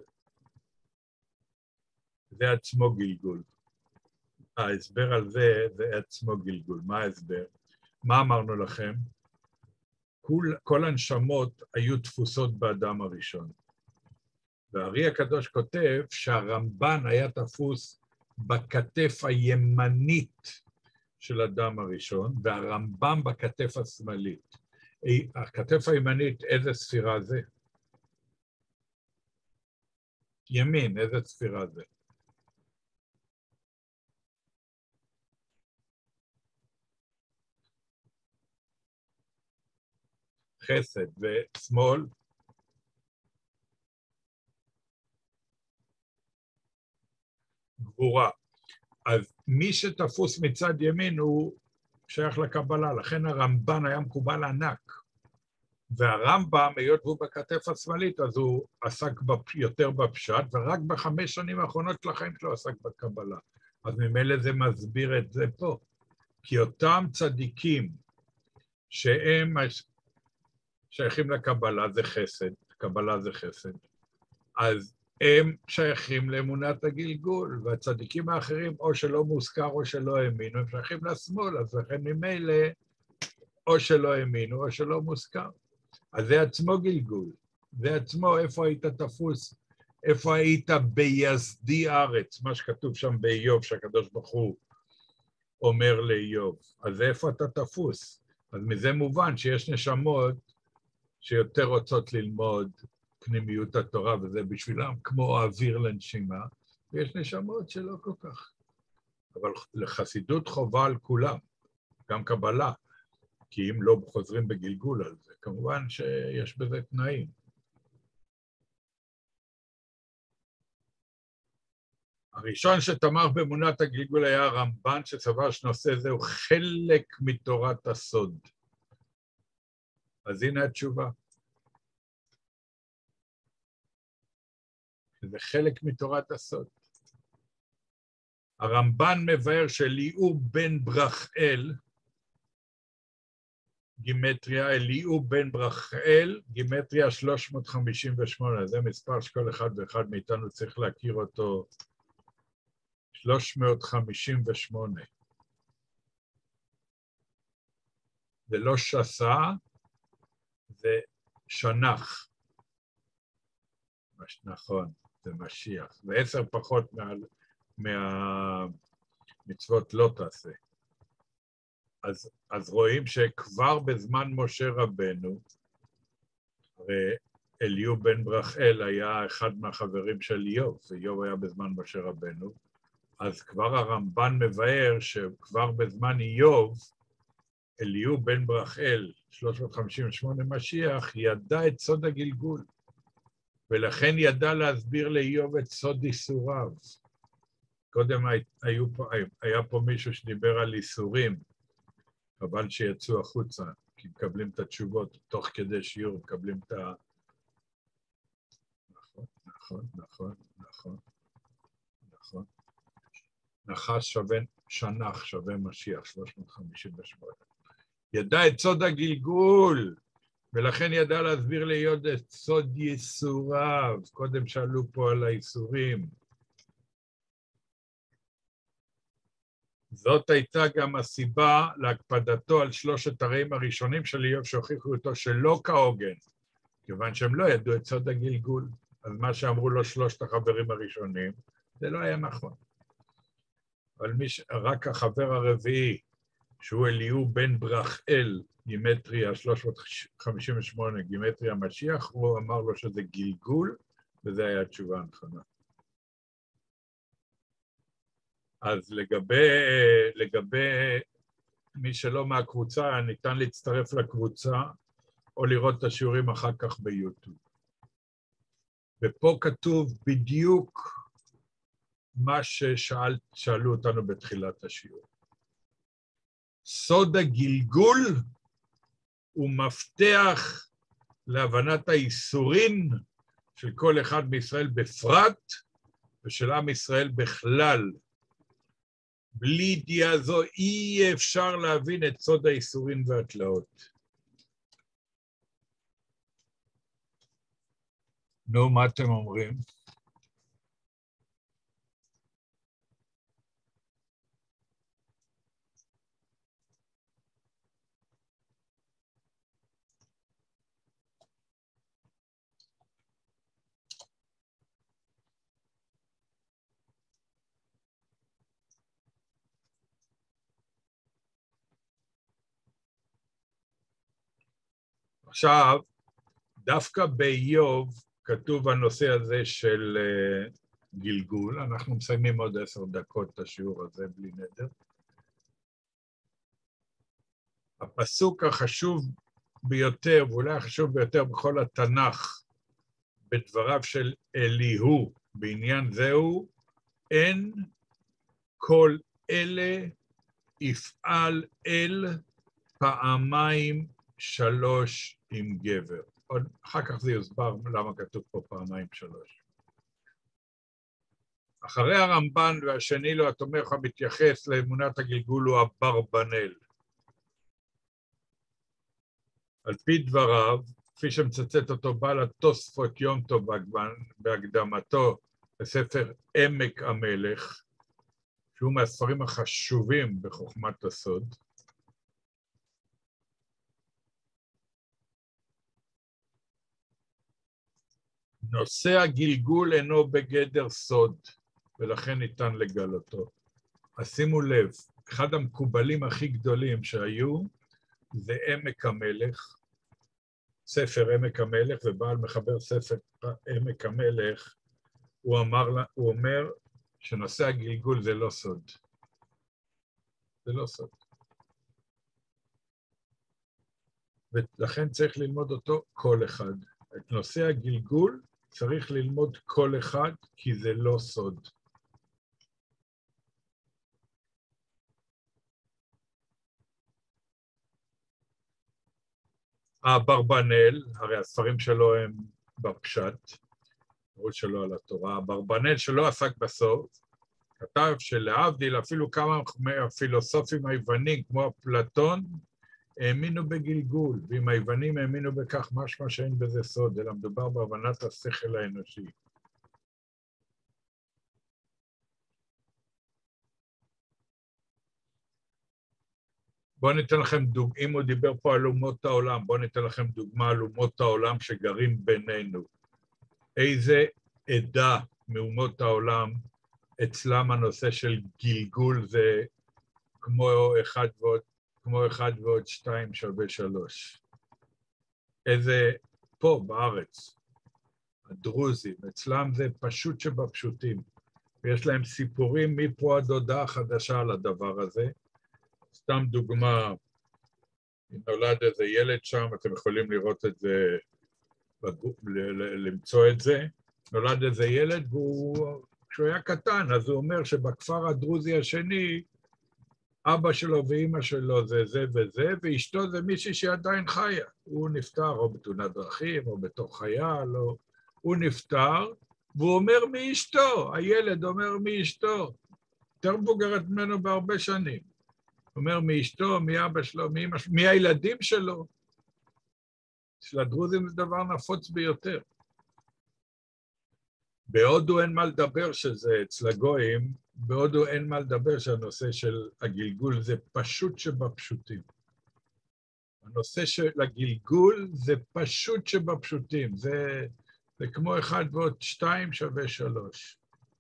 S1: זה עצמו גלגול. ההסבר על זה, זה עצמו גלגול. מה ההסבר? מה אמרנו לכם? כל, כל הנשמות היו תפוסות באדם הראשון. והארי הקדוש כותב שהרמב"ן היה תפוס בכתף הימנית של אדם הראשון, והרמב"ם בכתף השמאלית. הכתף הימנית, איזה ספירה זה? ימין, איזה ספירה זה? חסד, ושמאל? גבורה. אז מי שתפוס מצד ימין הוא שייך לקבלה, לכן הרמב"ן היה מקובל ענק. והרמב"ם, היות והוא בכתף השמאלית, אז הוא עסק יותר בפשט, ורק בחמש שנים האחרונות של החיים שלו עסק בקבלה. אז ממילא זה מסביר את זה פה. כי אותם צדיקים שהם שייכים לקבלה, זה חסד, קבלה זה חסד, אז הם שייכים לאמונת הגלגול, והצדיקים האחרים או שלא מוזכר או שלא האמינו, הם שייכים לשמאל, אז לכן ממילא או שלא האמינו או שלא מוזכר. אז זה עצמו גלגול, זה עצמו איפה היית תפוס, איפה היית ביסדי ארץ, מה שכתוב שם באיוב, שהקדוש ברוך הוא אומר לאיוב, אז איפה אתה תפוס? אז מזה מובן שיש נשמות שיותר רוצות ללמוד פנימיות התורה, וזה בשבילם כמו אוויר לנשימה, ויש נשמות שלא כל כך. אבל לחסידות חובה על כולם, גם קבלה, כי אם לא חוזרים בגלגול על זה, כמובן שיש בזה תנאים. הראשון שתמך באמונת הגלגול היה הרמב"ן, שסבר שנושא זה הוא חלק מתורת הסוד. אז הנה התשובה. זה חלק מתורת הסוד. הרמב"ן מבאר שאליהו בן ברכאל, גימטריה, אליהו בן ברכאל, גימטריה שלוש מאות חמישים ושמונה, זה מספר שכל אחד ואחד מאיתנו צריך להכיר אותו, שלוש מאות חמישים ושמונה. זה לא שסה, זה שנח. נכון, זה משיח. ועשר פחות מהמצוות לא תעשה. אז, אז רואים שכבר בזמן משה רבנו, הרי אליהו בן ברכאל היה אחד מהחברים של איוב, ואיוב היה בזמן משה רבנו, אז כבר הרמב"ן מבאר שכבר בזמן איוב, אליהו בן ברכאל, שלוש מאות חמישים ושמונה משיח, ידע את סוד הגלגול, ולכן ידע להסביר לאיוב את סוד איסוריו. קודם היו פה, היה פה מישהו שדיבר על איסורים, אבל שיצאו החוצה, כי מקבלים את התשובות, תוך כדי שיעור מקבלים את ה... נכון, נכון, נכון, נכון, נכון. נחש שווה, שנח שווה משיח, שלוש מאות חמישים ושמונה. ידע את סוד הגלגול, ולכן ידע להסביר ליוד את סוד ייסוריו. קודם שאלו פה על האיסורים. זאת הייתה גם הסיבה להקפדתו על שלושת הרעים הראשונים של איוב שהוכיחו אותו שלא כהוגן, כיוון שהם לא ידעו את סוד הגלגול. אז מה שאמרו לו שלושת החברים הראשונים, זה לא היה נכון. אבל מש... רק החבר הרביעי, שהוא אליהו בן ברכאל, גימטריה שלוש מאות חמישים ושמונה, גימטריה משיח, הוא אמר לו שזה גלגול, וזה היה התשובה הנכונה. אז לגבי, לגבי מי שלא מהקבוצה, ניתן להצטרף לקבוצה, או לראות את השיעורים אחר כך ביוטיוב. ופה כתוב בדיוק מה ששאלו אותנו בתחילת השיעור. סוד הגלגול הוא מפתח להבנת האיסורים של כל אחד בישראל בפרט, ושל עם ישראל בכלל. בלי ידיעה זו אי אפשר להבין את סוד האיסורים והתלאות. נו, מה אתם אומרים? עכשיו, דווקא באיוב כתוב הנושא הזה של גלגול, אנחנו מסיימים עוד עשר דקות את השיעור הזה בלי נדר. הפסוק החשוב ביותר, ואולי החשוב ביותר בכל התנ"ך, בדבריו של אליהו בעניין זהו, אין כל אלה יפעל אל פעמיים שלוש עם גבר. עוד אחר כך זה יוסבר למה כתוב פה פעמיים שלוש. אחרי הרמב"ן והשני לו התומך המתייחס לאמונת הגלגול הוא אברבנאל. על פי דבריו, כפי שמצטט אותו בעל התוספות יום טוב בהקדמתו בספר עמק המלך, שהוא מהספרים החשובים בחוכמת הסוד, נושא הגלגול אינו בגדר סוד, ולכן ניתן לגלותו. אז שימו לב, אחד המקובלים הכי גדולים שהיו, זה עמק המלך, ספר עמק המלך, ובעל מחבר ספר עמק המלך, הוא, אמר, הוא אומר שנושא הגלגול זה לא סוד. זה לא סוד. ולכן צריך ללמוד אותו כל אחד. את נושא הגלגול צריך ללמוד כל אחד, כי זה לא סוד. אברבנאל, הרי הספרים שלו הם בפשט, פירוט שלו על התורה, אברבנאל שלא עסק בסוד, כתב שלהבדיל אפילו כמה מהפילוסופים היוונים, כמו אפלטון, האמינו בגלגול, ואם היוונים האמינו בכך משמע שאין בזה סוד, אלא מדובר בהבנת השכל האנושי. בואו ניתן לכם דוגמה, אם הוא דיבר פה על אומות העולם, בואו ניתן לכם דוגמה על אומות העולם שגרים בינינו. איזה עדה מאומות העולם, אצלם הנושא של גלגול זה כמו אחד ועוד, כמו אחד ועוד שתיים שווה שלוש. איזה, פה בארץ, הדרוזים, אצלם זה פשוט שבפשוטים, ויש להם סיפורים מפה עד הודעה חדשה על הדבר הזה. סתם דוגמה, אם נולד איזה ילד שם, אתם יכולים לראות את זה, למצוא את זה, נולד איזה ילד, והוא, כשהוא היה קטן, אז הוא אומר שבכפר הדרוזי השני, אבא שלו ואימא שלו זה זה וזה, ואשתו זה מישהי שעדיין חיה. הוא נפטר או בתאונת דרכים, או בתוך חייל, או... הוא נפטר, והוא אומר מי אשתו, הילד אומר מי אשתו, יותר מבוגרת ממנו בהרבה שנים. הוא אומר מי אשתו, מי אבא שלו, מי אמא שלו, מי הילדים שלו. של הדרוזים זה דבר נפוץ ביותר. בהודו אין מה לדבר שזה אצל הגויים, בהודו אין מה לדבר שהנושא של הגלגול זה פשוט שבפשוטים. הנושא של הגלגול זה פשוט שבפשוטים, זה, זה כמו אחד ועוד שתיים שווה שלוש.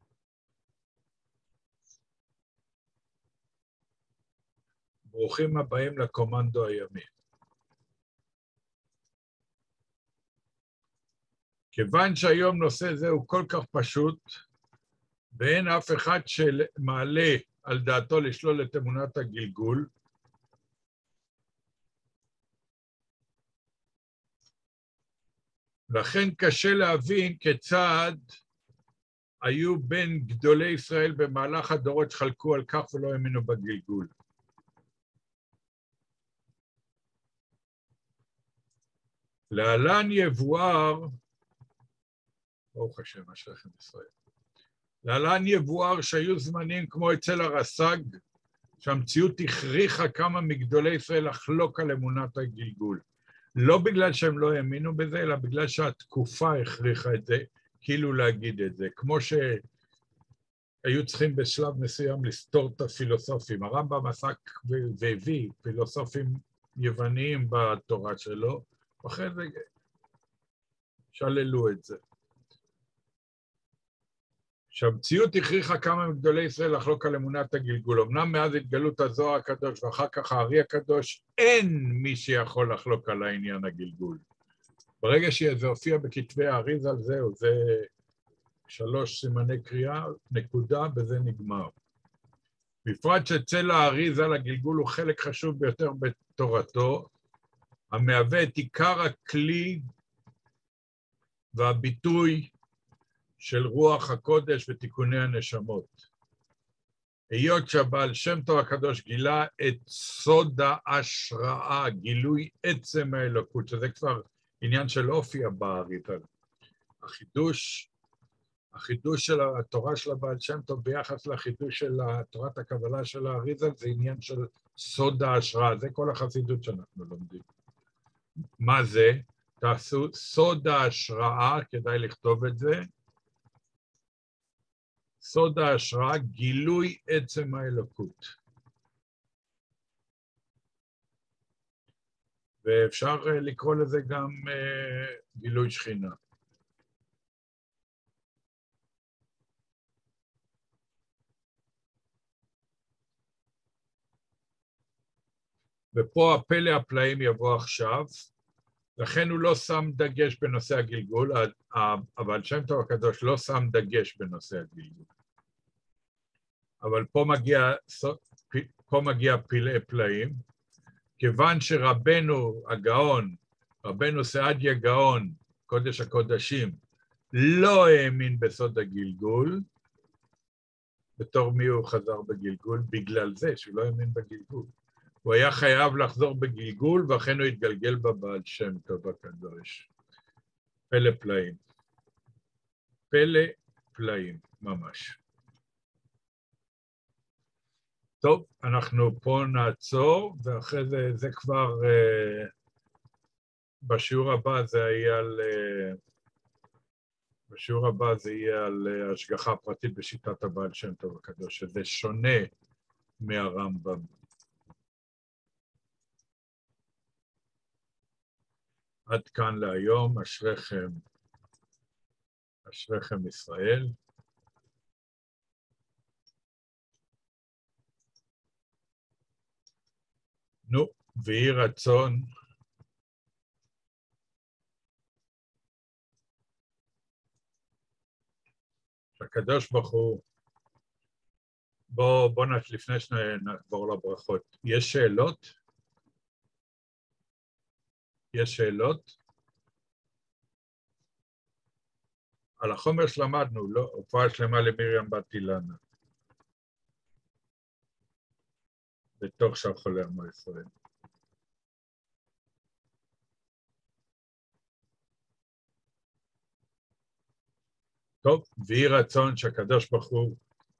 S1: ברוכים הבאים לקומנדו הימי. כיוון שהיום נושא זה הוא כל כך פשוט, ואין אף אחד שמעלה על דעתו לשלול את אמונת הגלגול, לכן קשה להבין כיצד היו בין גדולי ישראל במהלך הדורות שחלקו על כך ולא האמינו בגלגול. להלן יבואר, ברוך השם, אשריכם ישראל. להלן יבואר שהיו זמנים כמו אצל הרס"ג, שהמציאות הכריחה כמה מגדולי ישראל לחלוק על אמונת הגלגול. לא בגלל שהם לא האמינו בזה, אלא בגלל שהתקופה הכריחה את זה, כאילו להגיד את זה. כמו שהיו צריכים בשלב מסוים לסתור את הפילוסופים. הרמב"ם עסק והביא פילוסופים יווניים בתורה שלו, ואחרי זה שללו את זה. שהמציאות הכריחה כמה מגדולי ישראל לחלוק על אמונת הגלגול. אמנם מאז התגלות הזוהר הקדוש ואחר כך הארי הקדוש, אין מי שיכול לחלוק על העניין הגלגול. ברגע שזה הופיע בכתבי האריזל, זהו, זה שלוש סימני קריאה, נקודה, וזה נגמר. בפרט שאצל האריזל הגלגול הוא חלק חשוב ביותר בתורתו, המהווה את עיקר הכלי והביטוי של רוח הקודש ותיקוני הנשמות. היות שהבעל שם טוב הקדוש גילה את סוד ההשראה, גילוי עצם האלוקות, שזה כבר עניין של אופי באריזל. החידוש, החידוש של התורה של הבעל שם טוב ביחס לחידוש של תורת הקבלה של האריזל, זה עניין של סוד ההשראה, זה כל החסידות שאנחנו לומדים. מה זה? תעשו סוד ההשראה, כדאי לכתוב את זה, סוד ההשראה, גילוי עצם האלוקות. ואפשר לקרוא לזה גם uh, גילוי שכינה. ופה הפלא הפלאים יבוא עכשיו, לכן הוא לא שם דגש בנושא הגלגול, אבל שם טוב הקדוש לא שם דגש בנושא הגלגול. אבל פה מגיע, פה מגיע פלאי פלאים, כיוון שרבנו הגאון, רבנו סעדיה גאון, קודש הקודשים, לא האמין בסוד הגלגול, בתור מי הוא חזר בגלגול? בגלל זה שהוא לא האמין בגלגול. הוא היה חייב לחזור בגלגול, ואכן הוא התגלגל בבעל שם טוב הקדוש. פלא פלאים. פלא פלאים, ממש. טוב, אנחנו פה נעצור, ואחרי זה, זה כבר, uh, בשיעור הבא זה יהיה על, uh, בשיעור הבא זה יהיה על uh, השגחה פרטית בשיטת הבעל שם טוב הקדוש, שזה שונה מהרמב"ם. עד כאן להיום, אשריכם, אשריכם ישראל. נו, ויהי רצון שהקדוש ברוך הוא, בוא, בוא נת, לפני שנעבור לברכות, יש שאלות? יש שאלות? על החומר שלמדנו, לא, הופעה שלמה למרים בת אילנה. בתוך שם חולה עמו ישראל. טוב, ויהי רצון שהקדוש ברוך הוא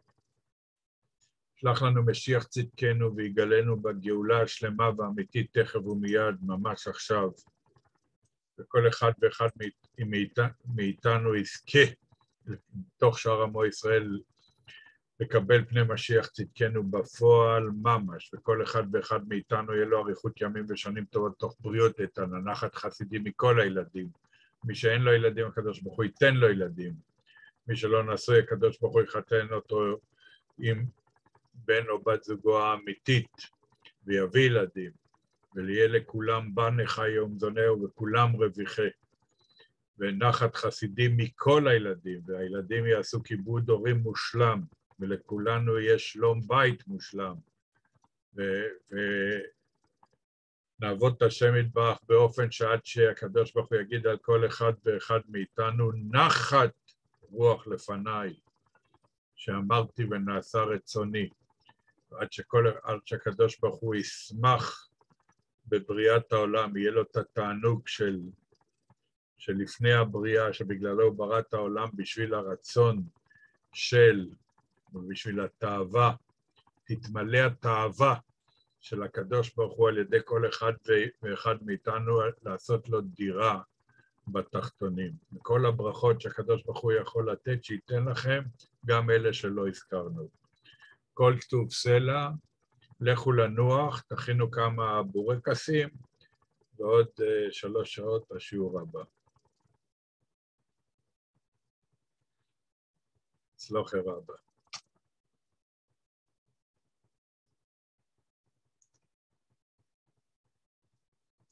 S1: שלח לנו משיח צדקנו ויגלנו בגאולה השלמה והאמיתית תכף ומיד, ממש עכשיו, וכל אחד ואחד מאיתנו יזכה בתוך שאר עמו ישראל לקבל פני משיח צדקנו בפועל ממש, וכל אחד ואחד מאיתנו יהיה לו אריכות ימים ושנים טובות תוך בריאות איתנה, נחת חסידים מכל הילדים. מי שאין לו ילדים, הקדוש ברוך הוא ייתן לו ילדים. מי שלא נשוי, הקדוש ברוך הוא יחתן אותו עם בן או בת זוגו האמיתית, ויביא ילדים, ויהיה לכולם בן חי יום זונהו וכולם רוויחי. ונחת חסידים מכל הילדים, והילדים יעשו כיבוד הורים מושלם, ולכולנו יש שלום בית מושלם, ונעבוד את השם יתברך באופן שעד שהקדוש ברוך הוא יגיד על כל אחד ואחד מאיתנו, נחת רוח לפניי, שאמרתי ונעשה רצוני, עד שכל, עד שהקדוש ברוך הוא ישמח בבריאת העולם, יהיה לו את התענוג של, שלפני הבריאה, שבגללו הוא ברא את העולם בשביל הרצון של, ובשביל התאווה, תתמלא התאווה של הקדוש ברוך הוא על ידי כל אחד ואחד מאיתנו לעשות לו דירה בתחתונים. וכל הברכות שהקדוש ברוך הוא יכול לתת, שייתן לכם, גם אלה שלא הזכרנו. כל כתוב סלע, לכו לנוח, תכינו כמה בורקסים, ועוד uh, שלוש שעות בשיעור הבא. הצלחה רבה.